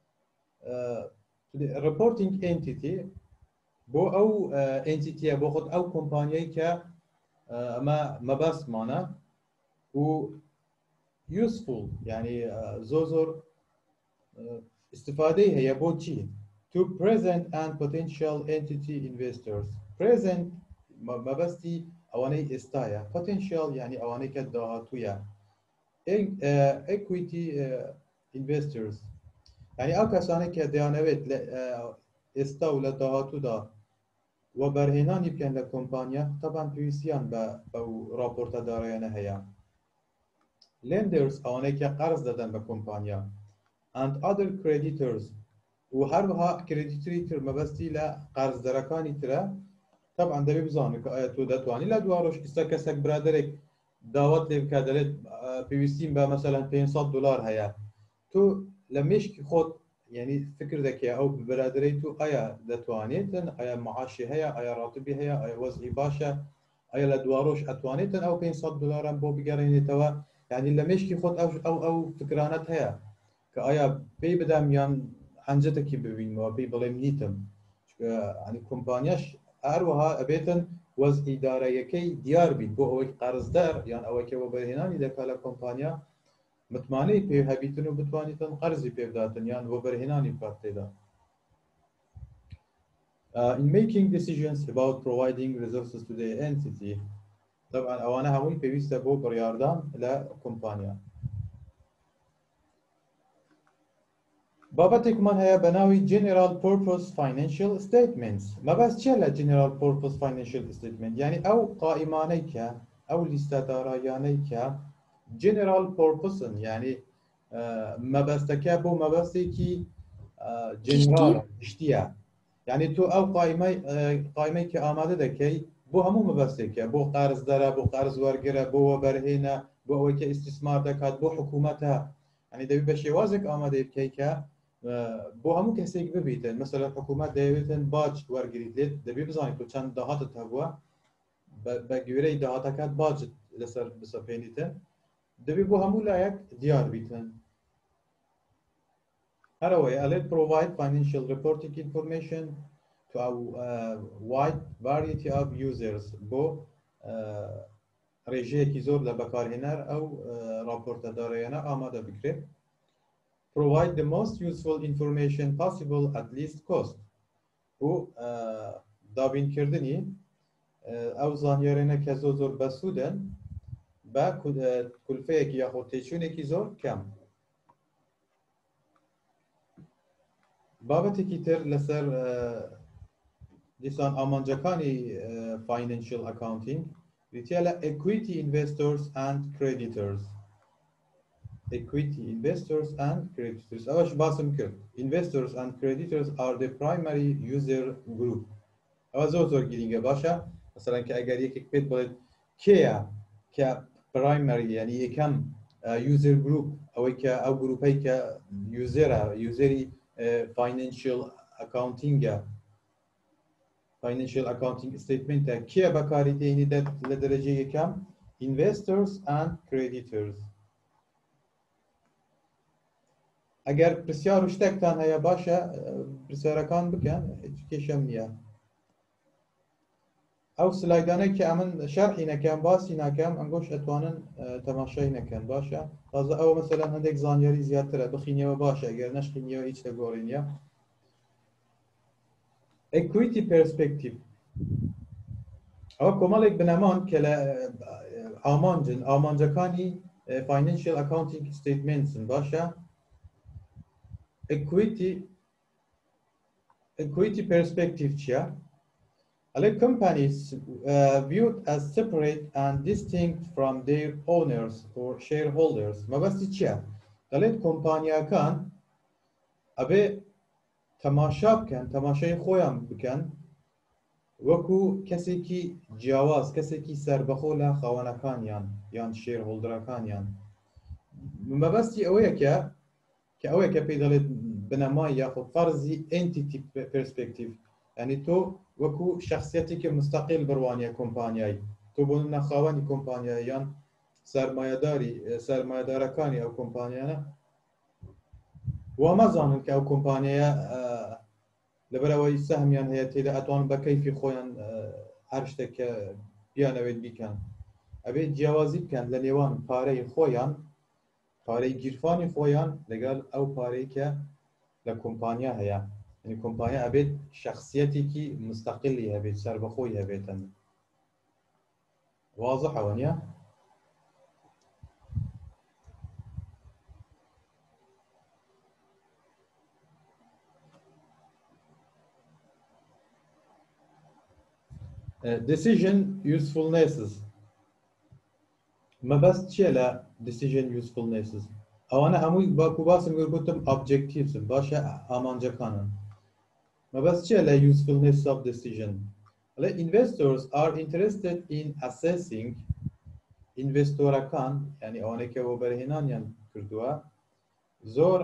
reporting entity بۆ ئەو ئەنتیتیە بۆ خۆت ئەو کۆمپانیایی کە ئەمە مەبەستمانە و useful یعنی زۆر زۆر استفادەی هەیە بۆ چی؟ to present and potential entity investors present مەبەستی ئەوانەی ئێستایە potential یعنی ئەوانەی کە داهاتوویە equity investors یعنی ئەو کەسانێک کە دەیانەوێت لە ئێستا و لە داهاتوودا وە بەرهێنانی بکەن لە کۆمپانیا تەبان پێویستیان بە ئەو راپۆرتە داراییانە هەیە lenders ئەوانەی کە قەرز دەدەن بە کۆمپانیا and other creditors و هەروەها کردیتری تر مەبەستی لە قەرزدەرەکانی ترە طبعا دەبێ بزانێت کە ئایا تۆ دەتوانیت لە دوا ڕۆژ ئێستا کەسێک برادێک داوات لێ بکات دەڵێت پێویستیم بە مەسەلەن پێنج سەد دلار هەیە تۆ لە مێشکی خۆت یعنی فکر دەکەی ئەو برادەرەی تو ئایا دەتوانێتن ئایا معاشی هەیە ئایا ڕاتبی هەیە ئایا وەزعی باشە ئایا لە دوا ڕۆژ ئەتوانێتن ئەو پێنج سەد دلارم بۆ بگەڕێنێتەوە یعنی لە مێشکی خۆت ئەو ئەو فکرانەت هەیە کە ئایا پێی بدەم یان حەنجەتێکی ببینەوە پێی بڵێم نیتم ینی کۆمپانیاش هەروەها ئەبێتن وەزعی داراییەکەی دیار بیت بۆ ئەوەی قەرزدەر یان ئەوەی بۆ بەرهێنانی دەکات لە کۆمپانیا متمانەی پێ هەبیتن و بتوانیتن قەرزی پێ بداتن یان بۆ بەرهێنانی بکات تێدا in making decisions about providing resources to the entity طبعا ئەوانە هەمووی پێویستە بۆ بڕیاردان لە کۆمپانیا بابەتێکمان هەیە بە ناوی General Purpose Financial Statements مەبەست چیە لە General Purpose Financial Statement یعنی ئەو قائیمانەی کە ئەو لیستە داراییانەی کە General Purpose یعنی مەبەستەکە بۆ مەبەستێکی جنرالە گشتیە یعنی تۆ ئەو قایمەی قایمەی کە ئامادە دەکەی بۆ هەموو مەبەستێکە بۆ قارزدەرە بۆ قارز وەرگرە بۆ وەبەرهێنە بۆ ئەوەی کە ئیستیسمار دەکات بۆ حکوومەتە ئەنی دەبێت بە شێوازێک ئامادەی بکەیت کە بۆ هەموو کەسێک ببیتن مەسەلا حکوومەت دەیەوێتن باج وەرگریت لێت دەبێت بزانیت تۆ چەند داهاتت هەبووە بە گوێرەی داهاتەکەت باجت لەسەر بسەپێنیتن دەبێت بۆ هەموو لایەک دیار بیتن هەرەوەی ئەلێت provide financial reporting information to a uh, wide variety of users بۆ ڕێژەیەکی زۆر لە بەکارهێنەر ئەو راپۆرتەدارەیانە ئامادە بکرێت provide the most useful information possible at least cost و دابینکردنی ئەو زانیارانە کە زۆر زۆر بەسوودن بە کولفەیەکی یاخۆ تێچوونێکی زۆر کەم بابەتێکی تر لەسەر دیسان ئامانجەکانی financial accounting ویتیا لە equity investors and creditors equity investors and creditors ئەوەش باسم کرد investors and creditors are the primary user group ئەوە زۆر زۆر گرینگە باشە مثلا کە ئەگەر یەکێک پێت بڵێت کێیە کە primary یعنی یەکەم user group ئەوەی کە ئەو گروپەی کە یوزەرە یوزەری financial accounting financial accounting statement کێ بەکاری دێنی لە دەرەجە یەکەم investors and creditors ئەگەر پرسیار و شتێکتان هەیە باشە پرسیارەکان بکەن هیچ کێشەم نییە ئەو سلایدانەی کە ئەمن شەرحی نەکەم باسی ناکەم ئەنگۆش ئەتوانن تەماشای نەکەن باشە تازە ئەوە مەسەلەن هەندێک زانیاری زیاترە بخینەوە باشە ئەگەر نەشقینیەوە هیچ لەگۆڕی نییە equity perspective ئەوە کۆمەڵێک بنەمان کە لە ئامانجن ئامانجەکانی financial accounting statements باشە equity equity perspective چییە Alle companies uh, viewed as separate and distinct from their owners or shareholders. مەبەستی چییە؟ دەڵێت کۆمپانیاکان ئەبێ تەماشا بکەن تەماشای خۆیان بکەن وەکو کەسێکی جیاواز کەسێکی سەربەخۆ لە خاوەنەکانیان یان شێرهۆڵدەرەکانیان مەبەستی ئەوەیە کە کە ئەوەیە کە پێی دەڵێت بنەمای یاخۆ فەرزی entity perspective یعنی تۆ وەکو شخصیەتێکی مستەقیل بڕوانیە کۆمپانیایی تۆ بۆ نەخاوەنی کۆمپانیای یان سەرمایەداری سەرمایەدارەکانی ئەو کۆمپانیانە وا مەزانن کە ئەو کۆمپانیایە لەبەرەوەی سەهمیان هەیە تێدا ئەتوان بە کەیفی خۆیان هەر شتێکە بیانەوێت بیکەن ئەبێت جیاوازی بکەن لە نێوان پارەی خۆیان پارەی گیرفانی خۆیان لەگەڵ ئەو پارەی کە لە کۆمپانیا هەیە یعنی کۆمپانیا ئەبێت شخصیەتێکی مستەقلی هەبێت سەربەخۆی هەبێتن واضحەوە نییە؟ decision usefulnesses مەبەست چییە لە decision usefulnesses ئەوانە هەمووی باکو باسم گوتم objectives باشە ئامانجەکانن مەبەست چییە لە usefulness of decision ئەڵێ investors are interested in assessing ئینڤێستۆرەکان یعنی ئەوانەی کە بۆ بەرهێنانیان کردووە زۆر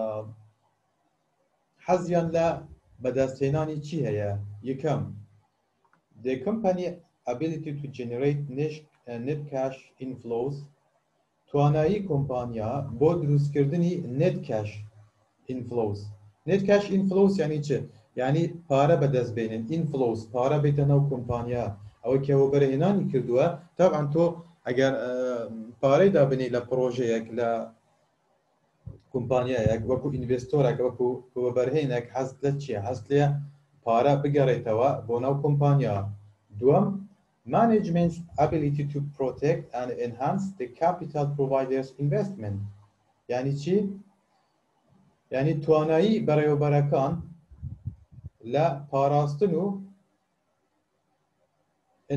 حەزیان لە بەدەستهێنانی چی هەیە یەکەم The company ability to generate net cash inflows توانایی کۆمپانیا بۆ دروستکردنی net cash inflows net cash inflows یعنی چ یعنی پارە بەدەست بێنن inflows پارە بێتە ناو کۆمپانیا ئەوەی کە بۆ بەرهێنانی کردووە تاوان تۆ ئەگەر پارەی دابنی لە پرۆژەیەک لە کۆمپانیایەک وەکو ئینڤێستۆرێک وەکو بەرهێنێک حەزت لە چییە حەزت لێ پارە بگەڕێتەوە بۆ ناو کۆمپانیا دووەم management's ability to protect and enhance the capital providers investment یعنی چی یعنی توانایی بەڕێوەبەرەکان لە پاراستن و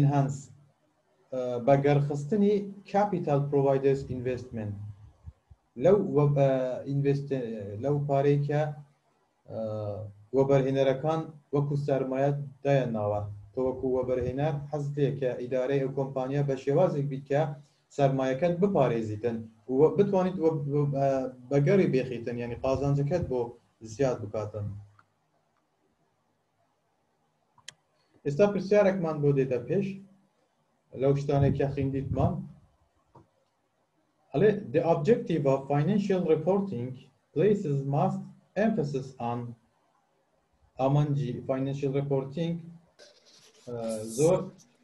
enhance بەگەڕخستنی capital providers investment لەو ئینڤست لەو پارەی کە وەبەرهێنەرەکان وەکو سەرمایە دایەناوە تۆ وەکو وەبەرهێنەر حەزت لێ کە ئیدارەی ئەو کۆمپانیا بە شێوازێک بیت کە سەرمایەکەت بپارێزیتن و بتوانیت بەگەڕی بێخیتن یعنی قازانجەکەت بۆ زیاد بکاتن. ئێستا پرسیارێکمان بۆ دێتە پێش لەو شتانێکە خوێندیتمان. The objective of financial reporting places most emphasis on ئامانجی financial reporting زۆر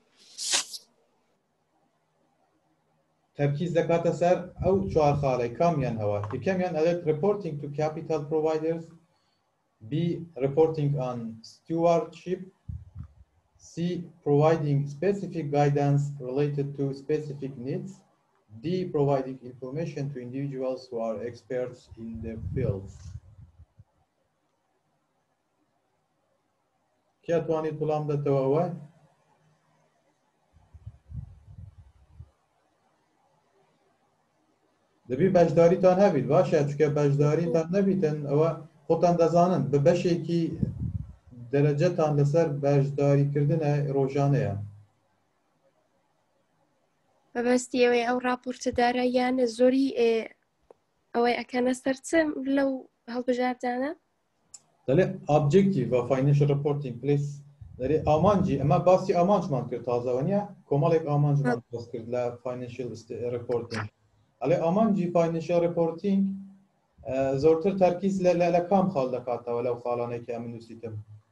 ترکیز دەکاتە سەر ئەو چوار خاڵەی کامیان هەوە. یەکەمیان ئەڵێت reporting to capital providers، B reporting on stewardship، C providing specific guidance related to specific needs، D providing information to individuals who are experts in their fields. کێ توانیت وەڵام بدەتەوە ئەوە؟ دەبی بەشداریتان هەبیت باشە چونکە بەشداریتان نەبیتن ئەوە خۆتان دەزانن بە بەشێکی دەرەجەتان لەسەر بەشداریکردنە ڕۆژانەیە. بەبەستی ئەوەی ئەو راپۆرتەدارە یان زۆری ئەوەی ئەکەنە سەر چەم لەو هەڵبژاردانە؟ دەڵێ objective of financial reporting place دەڵێ ئامانجی ئەمە باسی ئامانجمان کرد تازەوە نیە کۆمەڵێک ئامانجمان باس کرد لە financial reporting. ئەڵێ ئامانجی financial reporting زۆرتر تەرکیز لە کام خاڵ دەکاتەوە لەو خاڵانەی کە ئەمە نووسیتم.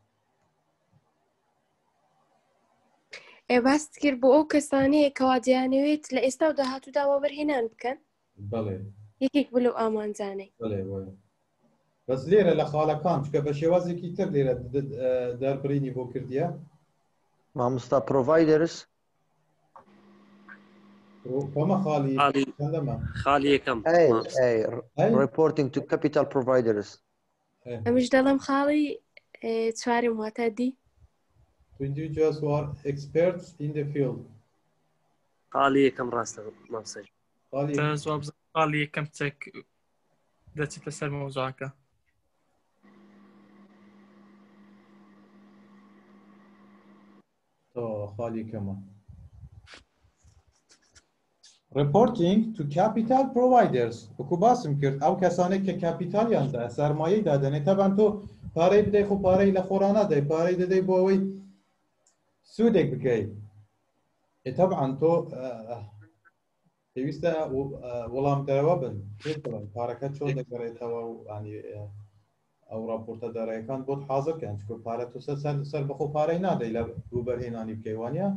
ئێ باست کرد بۆ ئەو کەسانەیە کەوا دەیانەوێت لە ئێستا و داهاتوودا وەبەرهێنان بکەن. بەڵێ یەکێک بلو ئامانجانەی. بەڵێ بەڵێ بەس لێرە لە خاڵەکان چکە بە شێوازێکی تر لێرە دەربڕینی بۆ کردیە. مامۆستا providers کۆمە خاڵی خاڵی یەکەم reporting to capital providers. ئەمیش دەڵێم خاڵی چوارم واتە دی. To individuals who are experts in the field. خاڵی یەکەم ڕاستە مامسەر. خاڵی یەکەم چێک دەچێتە سەر مەوزوعەکە. تۆ خاڵی کەمە. Reporting to capital providers وەکو باسم کرد ئەو کەسانێک کە کاپیتالیاندا سەرمایەی دادەنێت تەبان تۆ پارەی بدەی خۆ پارەی لە خۆران نادەی پارەی دەدەی بۆ ئەوەی سوودێک بکەیت. طبعا تۆ پێویستە وەڵامدەرەوە بن پارەکە چۆن دەگەڕێتەوە و ئەو راپۆرتە دارایەکان بۆت حازرکەن چکە پارە تۆ سەر بەخۆ پارەی نادەی لە ڕوبەرهێنانی بکەی وانە.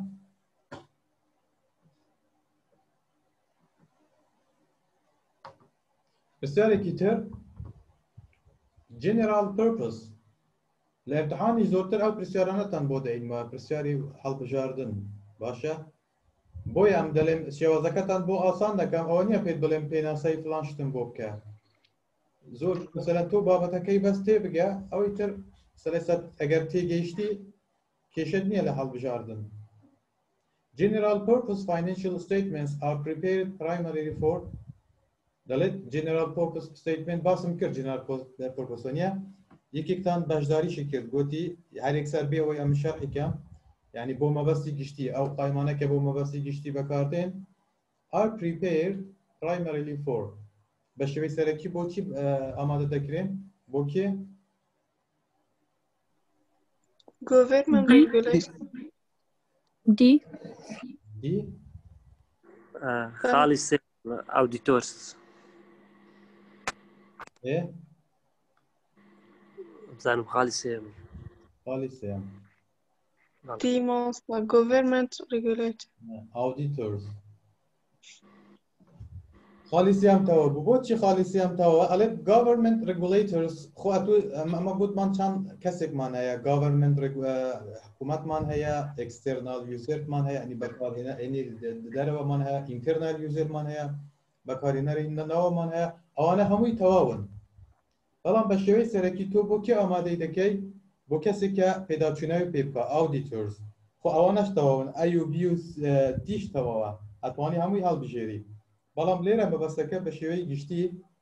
پرسیارێکی تر general purpose لە ئیمتحانی زۆرتر ئەو پرسیارانەتان بۆ دەینمە پرسیاری هەڵبژاردن باشە بۆیە ئەم دەڵێم شێوازەکەتان بۆ ئاسان دەکەم ئەوە نییە پێت بڵێم پێناسایی فلان شتم بۆ بکە زۆر مەسەلەن تۆ بابەتەکەی بەس تێ بگە ئەوەی تر سەرەسەر ئەگەر تێگەیشتی کێشت نییە لە هەڵبژاردن. General purpose financial statements are prepared primarily for دەڵێت general purpose statement باسم کرد general purpose نیە یەکێکتان بەشداریشی کرد گوتی هەرێک سەر بێەوەی ئەم شەرحێکە یعنی بۆ مەبەستی گشتی ئەو قایمانەکە بۆ مەبەستی گشتی بەکاردێن are prepared primarily for بە شێوەی سەرەکی بۆچی ئامادە دەکرێن بۆ کێ؟ Government regulation. دی دی خاڵی سێ ئاودیتۆرس ئێ بزانم خاڵی سێم خاڵی سێم Demons like government regulation. auditors خاڵی سیامتەوە بوو بۆچی خاڵی سیامتەوە ئەڵێ government regulators خۆ ئەمە گوتمان چەند کەسێکمان هەیە government حکوومەتمان هەیە external userمان هەیە ئەنی بەکارهێنە ئەنی دەرەوەمان هەیە internal userمان هەیە بەکارهێنەری نەناوەمان هەیە ئەوانە هەمووی تەواون بەڵام بە شێوەی سەرەکی تۆ بۆ کێ ئامادەی دەکەی بۆ کەسێک کە پێداچوونەوەی پێ بکە auditors خۆ ئەوانەش تەواون ئەی و بی و دیش تەواوە ئەتوانی هەمووی هەڵبژێری بەڵام لێرە بەبەستەکە بە شێوەی گشتی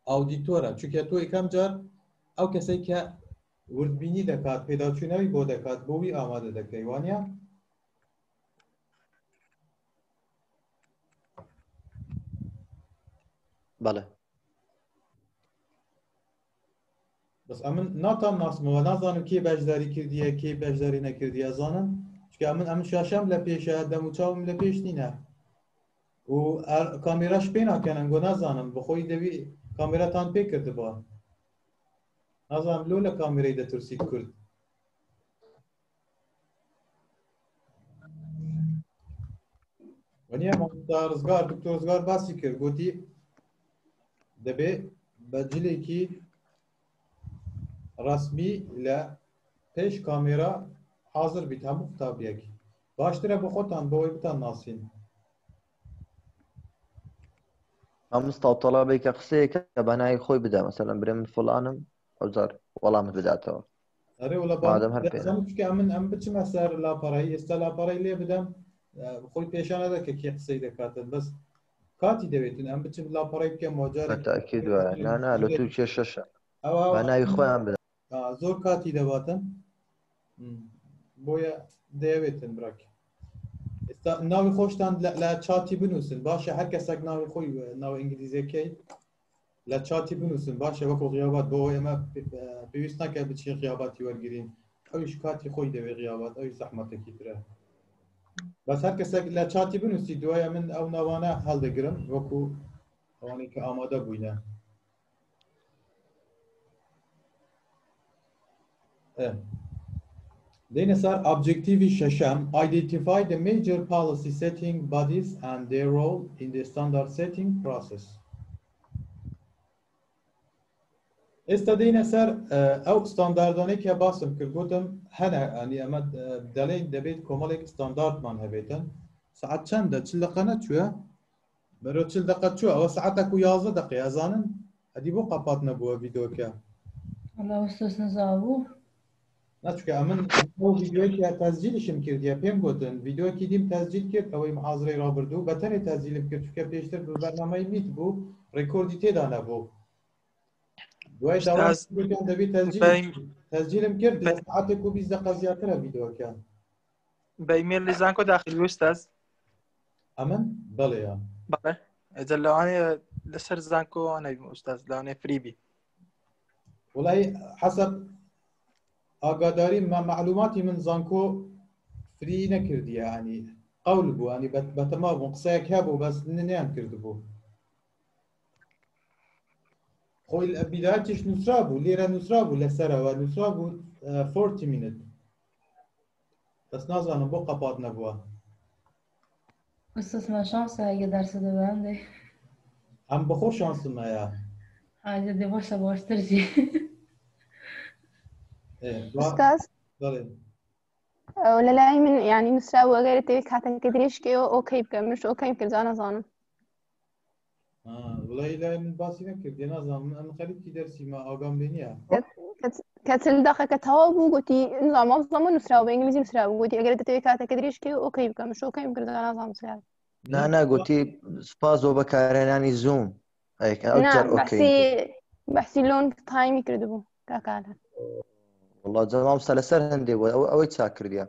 ئاودیتۆرە چونکە تۆ یەکەم جار ئەو کەسەی کە وردبینی دەکات پێداچوونەوەی بۆ دەکات بۆوی ئامادە دەکەی وانە بەڵێ بەس ئەمن ناتان ناسمەوە نازانم کێ بەشداری کردیە کێ بەشداری نەکردیە زانم چکە من ئەم شاشەم لە پێشە دەم و چاوم لە پێش نینە و کامێراش پێ ناکەنن گۆ نازانم بەخۆی دەوی کامێراتان پێ کردبووە نازانم لۆ لە کامێرەی دەترسیت کورد وەنیە مامۆستا ڕزگار دکتۆر ڕزگار باسی کرد گوتی دەبێ بە جلێکی ڕسمی لە پێش کامێرا حاضر بیت هەموو قوتابیەکی باشترە بۆ خۆتان بەوەی بتان ناسین مامۆستا و تەڵابێک کە قسەیەکە کە بەنای خۆی بدە مەسەلەن برێ من فڵانم ئەو جار وەڵامت بداتەوە ئەرێ وڵە مادەم هەر پێ چکە من ئەم بچمە سەر لاپەڕایی ئێستا لاپەڕی لێ بدەم خۆی پێشانە دەکە کێ قسەی دەکاتن بەس کاتی دەوێتن ئەم بچم لاپەڕی بکەم وەجارێک بەتاکید وایە نانا لە تووشێ شەشە بەناوی خۆیان بدە زۆر کاتی دەباتن بۆیە دەیەوێتن براک ئێستا ناوی خۆشتان لە چاتی بنووسن باشە هەر کەسێک ناوی خۆی ناوی ئینگلیزیەکەی لە چاتی بنووسن باشە وەکو غیابات بۆ ئێمە پێویست ناکە بچین غیاباتی وەرگرین ئەویش کاتی خۆی دەوێت غیابات ئەوی زەحمەتێکی ترە بەس هەر کەسێک لە چاتی بنووسی دوایە من ئەو ناوانە هەڵدەگرم وەکو ئەوانەی کە ئامادە بووینە دێنە سەر ئۆبجێکتیڤی شەشەم identify the major policy setting bodies and their role in the standard setting process ئێستا دێنە سەر ئەو ستانداردانەی کە باسم کرد گوتم هەنە ئەنی ئەمە دەڵێن دەبێت کۆمەڵێک ستانداردمان هەبێتن سعات چەندە چل دقە نەچووە بەرەو چل دقە چووە ئەوە سعاتێک و یازدە دقی ئەزانن ئەدی بۆ قەپات نەبووە ڤیدۆکە والله ئوستاز نەزانبوو ناچکە ئەمن ئەو ڤیدۆیەکی تەسجیلشم کردیە پێم گوتن ڤیدۆیەکی دیم تەسجیل کرد ئەوەی محاضرەی ڕابردوو بەتەنێ تەسجیلم کرد چکە پێشتر بەرنامەی میت بوو ڕێکۆردی تێدا نەبوو دوای داوام دەبێت تەسجیلم کرد لە سعاتێک و بیست دقە زیاترە ڤیدۆکە بە ئیمێلی زانکۆ داخلی ئوستاز ئەمن بەڵێ بەڵێ ئەجە لەوانەیە لەسەر زانکۆ نەبی ئوستاز لەوانەیە فریبی وڵای حەسەب ئاگاداری معلوماتی من زانکۆ فری نەکردیە ینی قەول بوو ینی بەتەما بوو قسەیەک هەبوو بەس نەیان کردبوو خۆی بیدایەتیش نووسرا بوو لێرە نووسرا بوو لەسەرەوە نووسرا بوو فۆرتی مینت بەس نازانم بۆ قەپات نەبووە ئوستاز ما شانسە ئەگە دەرسە دەبەن دەی ئەم بەخۆ شانسم هەیە حاجە دێ باشە باشترجی ئوستاز لە لای من یعنی نووسرا بوو ئەگەر دەوێت کاتێککە درێژکەوە ئۆکەی بکەم مش ئۆکەیم کردجا نەزانم وڵی لای من باسی نەکردی نازانم ئەم خەریکی دەرسیمە ئاگام لێ نییە کە چل دقەکە تەواو بوو گوتی مامۆستامە نووسرا بوو ئینگلیزی نووسرا بوو گوتی ئەگەر دەوێت کاتێککە درێژکەوە ئۆکەی بکەم مش ئۆکەیم کردجا نازانم سیار نانا گوتی سپاس بۆ بەکارهێنانی زووم بەحسی لۆنگ تایمی کردبوو کاکانە والله جەمام سە لەسەر هەندێ بووە ئەوەی چاک کردیە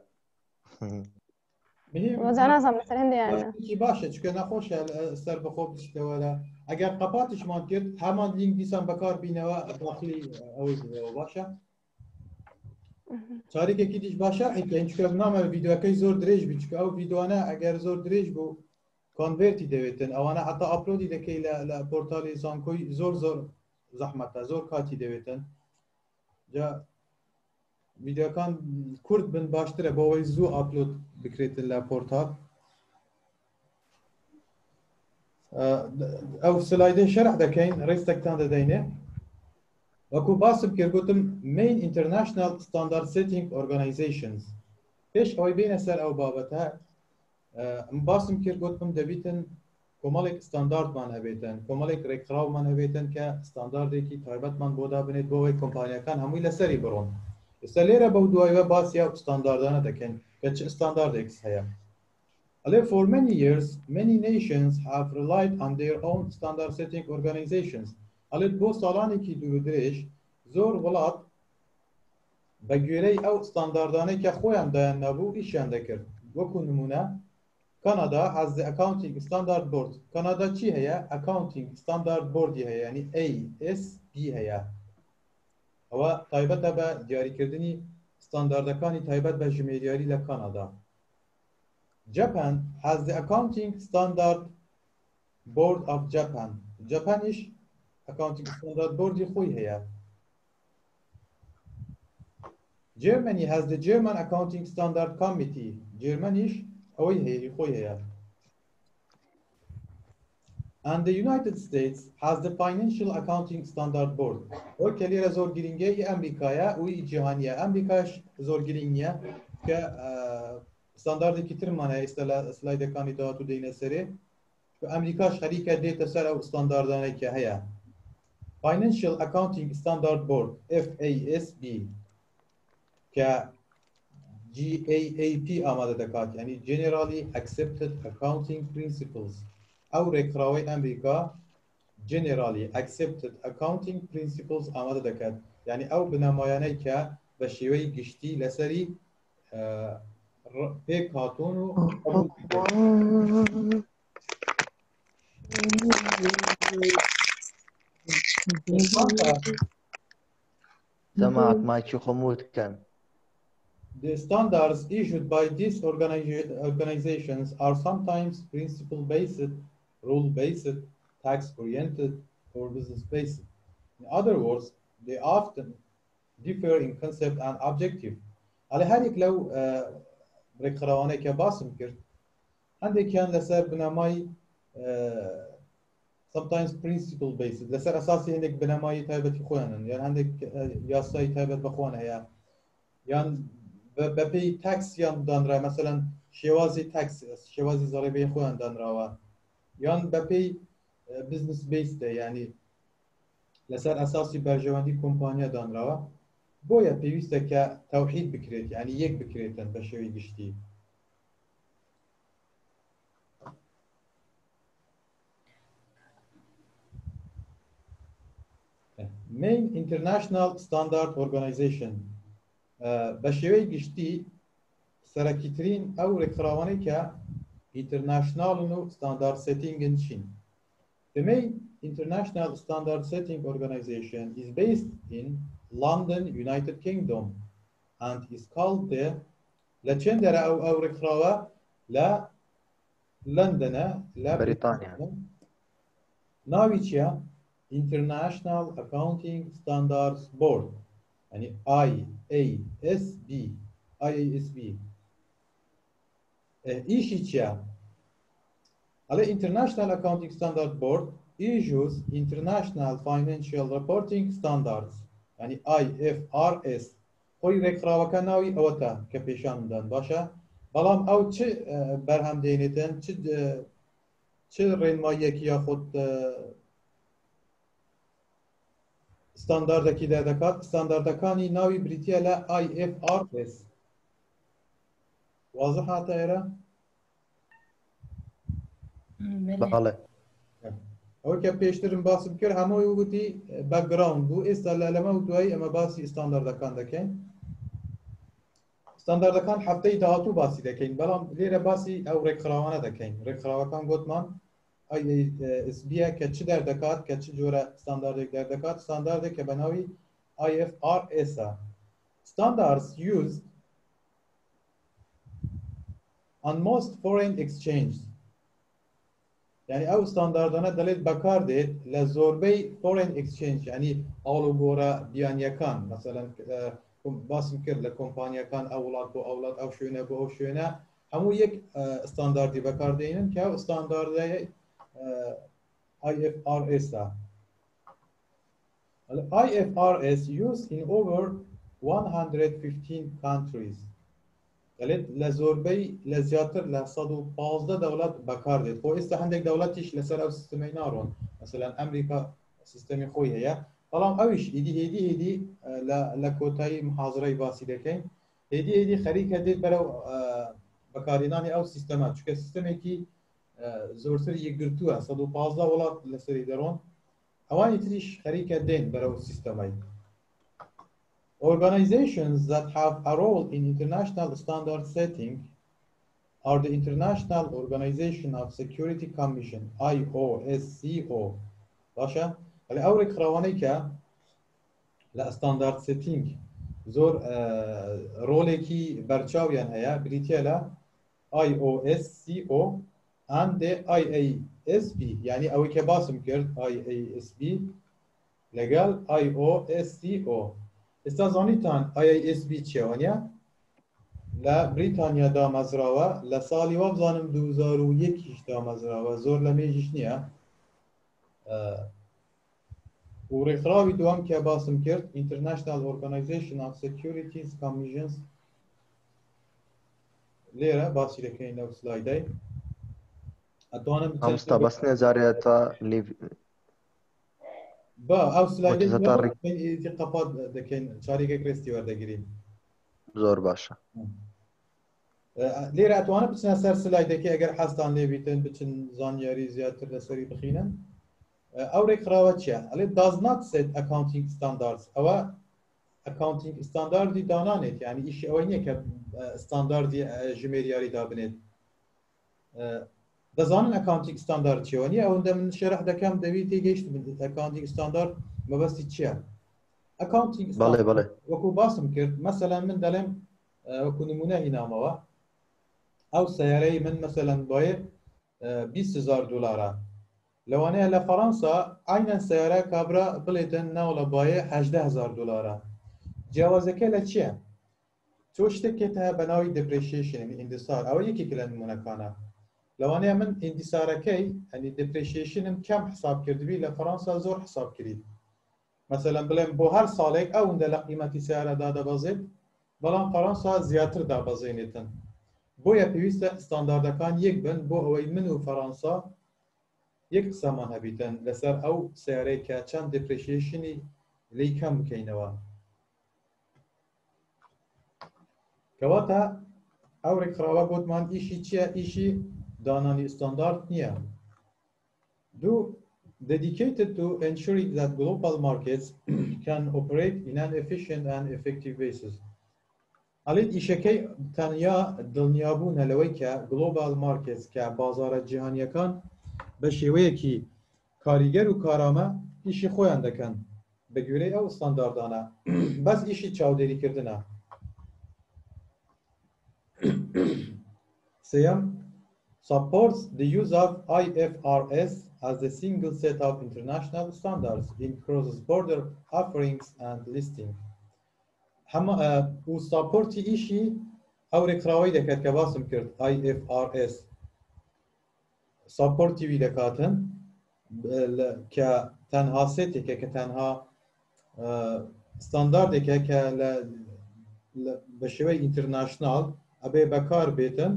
وەزانازانم لەسەر هەندێیانە باشە چکە نەخۆشە سەر بەخۆ بشتەوە لە ئەگەر قەپاتیشمان کرد هەمان لینک دیسان بەکار بینەوە داخلی ئەوەی بووەوە باشە چارێکێکی دیش باشە ئەیکەین چکە نامە ڤیدۆەکەی زۆر درێژ بی چکە ئەو ڤیدۆانە ئەگەر زۆر درێژ بوو کۆنڤێرتی دەوێتن ئەوانە حتا ئاپلۆدی دەکەی لە پۆرتالی زانکۆی زۆر زۆر زەحمەتە زۆر کاتی دەوێتن جا ڤیدۆکان کورد بن باشترە بۆەوەی زوو ئاپلۆد بکرێتن لە پۆرتال ئەو سلایدەی شەرح دەکەین ڕێستێکتان دەدەینێ وەکو باسم کرد گوتم main international standard setting organizations پێش ئەوەی بینە سەر ئەو بابەتە باسم کرد گوتم دەبیتن کۆمەڵێک ستانداردمان هەبێتن کۆمەڵێک ڕێکخراومان هەبێتن کە ستانداردێکی تایبەتمان بۆ دابنێت بۆەوەی کۆمپانیەکان هەمووی لەسەری بڕۆن ئێستا لێرە بەو دوایوە باسی ئەو ستانداردانە دەکەن کە چ ستانداردێکس هەیە ئەلێ for many years many nations have relied on their own standard setting organizations ئەڵێت بۆ ساڵانێکی دوور درێژ زۆر وڵات بە گوێرەی ئەو ستانداردانەی کە خۆیان دایان نەبوو ئیشیان دەکرد وەکو نمونە کانادا has the accounting standard board کانادا چی هەیە accounting standard boardی هەیە ینی A S B هەیە ئەوە تایبەتە بە دیاریکردنی ستانداردەکانی تایبەت بە ژمێریاری لە کانادا Japan has the accounting standard board of Japan Japanish accounting standard boardی خۆی هەیە Germany has the German accounting standard committee Germanish ئەوەی هەیە خۆی هەیە And the United States has the Financial Accounting Standard Board. O kelire zor giringe Amerika'ya, u cihaniye. Amerika zor giringe ke standardı kitirmane istila slayda kandidatu deyne seri. Amerika şerike data sera standardane ke haya. Financial Accounting Standard Board F A S B ke G A A P amade dekat yani Generally Accepted Accounting Principles. او رکراوی امریکا generally accepted accounting principles آماده دکد یعنی او بنمایانه که به شیوه گشتی لسری پیک هاتون و قبول سمعك مايكي خمود كان The standards issued by these organizations are sometimes principle-based, rule-based, tax-oriented, or business-based. In other words, they often differ in concept and objective. على هذيك لو بريخراوانه كباسم كرت عندك كان لسر بناماي sometimes principle-based لسر أساسي عندك بناماي تايبت خوانن يعني عندك ياساي تايبت بخوانه يا يعني بپی تکس یان دانرا مثلا شوازی تکس شوازی ضریبه خوان دانرا یان بپی بزنس بیس یعنی لسر اساسی برجواندی کمپانیا دانرا بویا پیوسته که توحید بکرید یعنی یک بکریدن به شوی گشتی Main International Standard Organization به شیوه گشتی سرکیترین او رکراوانی که International و Standard Setting چین. The main International Standard Setting Organization is based in London, United Kingdom and is called the لچندر او او رکراوه ل لندن ل بريطانيا ناویچیا International Accounting Standards Board يعني I A S B I A S B İşi çya على International Accounting Standard Board issues International Financial Reporting Standards يعني I F R S خوی رکراوکا ناوی اوتا که پیشان دن باشه بلام او چه برهم دینیتن چه چه رنمایه که یا خود standardaki derdekat standardakani navi Britiya la I F R S واضح هاتا era بله او که پیشترین باسم کرد همه او گوتی background بو استلالمه و دوی اما باسی standardakan دکن standardakan هفته دهاتو باسی دکن بلام لیر باسی او رکراوانه دکن رکراوکان گوتمان ay esbiye که چه در دکات که چه جوره standardek در دکات standardek که بناوی I F R S standards used on most foreign exchange yani او standardana دلیل بکار دید لزوربی foreign exchange yani آلو گورا بیانیکان مثلا باسم کرد لکمپانیکان اولاد بو اولاد او شونه بو او شونه همو یک standardi بکار دینن که او standardi I F R S I F R S used in over one hundred fifteen countries. قالت لزوربي لزياتر لصدو بازده دولت بكار ديت. خو است عندك دولتيش لسر او سيستمي نارون. مثلا امريكا سيستمي خوي هي. طالما اوش ايدي ايدي ايدي لكوتاي محاضره باسي دكين. ايدي ايدي خريكه ديت برو بكاريناني او سيستمات. چونك سيستمي كي زورتر يگرتوه صد و پانزده ولات لسری درون ئەوانی تریش خەریکە دێن بەرەو سیستەمەی. Organizations that have a role in international standard setting are the International Organization of Security Commission I O S C O. باشە؟ ولی ئەوڕێک خراوانەی کە لە standard setting زۆر ڕۆڵێکی بەرچاویان هەیە بریتە لە I O S C O and I A S B، یعنی ئەوەی کە باسم کرد I A S B لەگەڵ I O S C O. ئێستا زانیتان I A S B چیەوەنیە؟ لە بریتانیا دامەزراوە لە ساڵی وا بزانم دوو هەزار و یەکیش دامەزراوە، زۆر لە مێژیش نییە. و ڕێکخراوی دوام کە باسم کرد International Organization of Security Commissions لێرە باسی دەکەین لەو سلایدەی. ئەتوانم ئەمستا بەس نێزارێتە لیڤ با ئەو سلایدەی قەپات دەکەین چارێکێک ڕێستی وەردەگرین. زۆر باشە. لێرە ئەتوانە بچنە سەر سلایدەکەی ئەگەر حەستان لێبیتن بچن زانیاری زیاتر لەسەری بخینن. ئەو ڕێکخراوە چییە؟ ئەڵێ does not set accounting standards. ئەوە accounting standardی دانانێت، یعنی ئیشی ئەوەی نییە کە ستانداردی ژمێریاری دابنێت. دەزانن accounting standard چیەوە نییە، ئەوەندە من شەرح دەکەم دەوی تێگەیشت بن accounting standard مەبەستی چییە؟ accounting بەڵێ بەڵێ وەکو باسم کرد مەسەلەن من دەڵێم وەکو نمونە هینامەوە ئەو سەیارەی من مەسەلەن باێ بیست هەزار دۆلارە، لەوانەیە لە فەڕەنسا ئاینەن سەیارە کابرا بڵێتن ناوڵە باێ هەژدە هەزار دۆلارە. جیاوازەکە لە چییە؟ تۆ شتێکێت هەیە بە ناوی دپریشیشن ئیندیسار، ئەوە یەکێک لە نمونەکانە. لەوانەیە من ئیندیسارەکەی ئەنی دپریشیشنم کەم حساب کردبی لە فەڕەنسا زۆر حساب کردی. مەسەلەن بڵێم بۆ هەر ساڵێک ئەوەندە لە قیمەتی سیارەدا دەبەزێت، بەڵام فەڕەنسا زیاتر دابەزێنێتن. بۆیە پێویستە ستانداردەکان یەک بن بۆ ئەوەی من و فەڕەنسا یەک قسەمان هەبیتن لەسەر ئەو سیارەی کە چەند دپریشیشنی لی کەم بکەینەوە. کەواتە ئەو ڕێکخراوە گوتمان ئیشی چییە؟ ئیشی دانانی ستاندارد نییە. دوو dedicated to ensuring that global markets can operate in an efficient and effective basis. ئەڵێت ئیشەکەی تەنیا دڵنیابوونە لەوەی کە global markets کە بازارە جیهانیەکان بە شێوەیەکی کاریگەر و کارامە ئیشی خۆیان دەکەن بە گوێرەی ئەو ستانداردانە، بەس ئیشی چاودێریکردنە. سێەم supports the use of I F R S as a single set of international standards in cross-border offerings and listing. هەمە و ساپۆرتی ئیشی ئەو ڕێکخراوەی دەکات کە باسم کرد I F R S ساپۆرتی وی دەکاتن کە تەنها سێتێکە کە تەنها ستانداردێکە کە بە شێوەی ئینتەرناشناڵ ئەبێ بەکار بێتن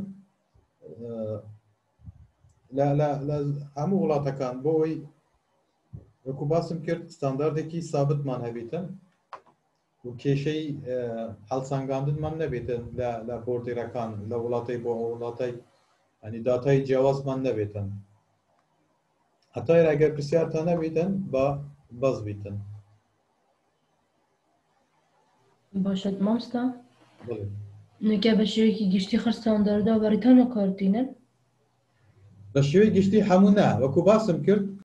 لە هەموو وڵاتەکان بۆ ئەوەی وەکو باسم کرد ستانداردێکی سابتمان هەبێتن و کێشەی هەڵسەنگاندنمان نەبێتن لە بۆردێرەکان لە وڵاتەی بۆ وڵاتەی ئەنی داتای جیاوازمان نەبێتن. هەتا ئەگەر پرسیارتان نەبێتن بە بەس بیتن. باشد مامستا نکە بە شێوەیەکی گشتی خستانداردا بەریتانیا کاردینن؟ بە شێوەی گشتی هەموو نا، وەکو باسم کرد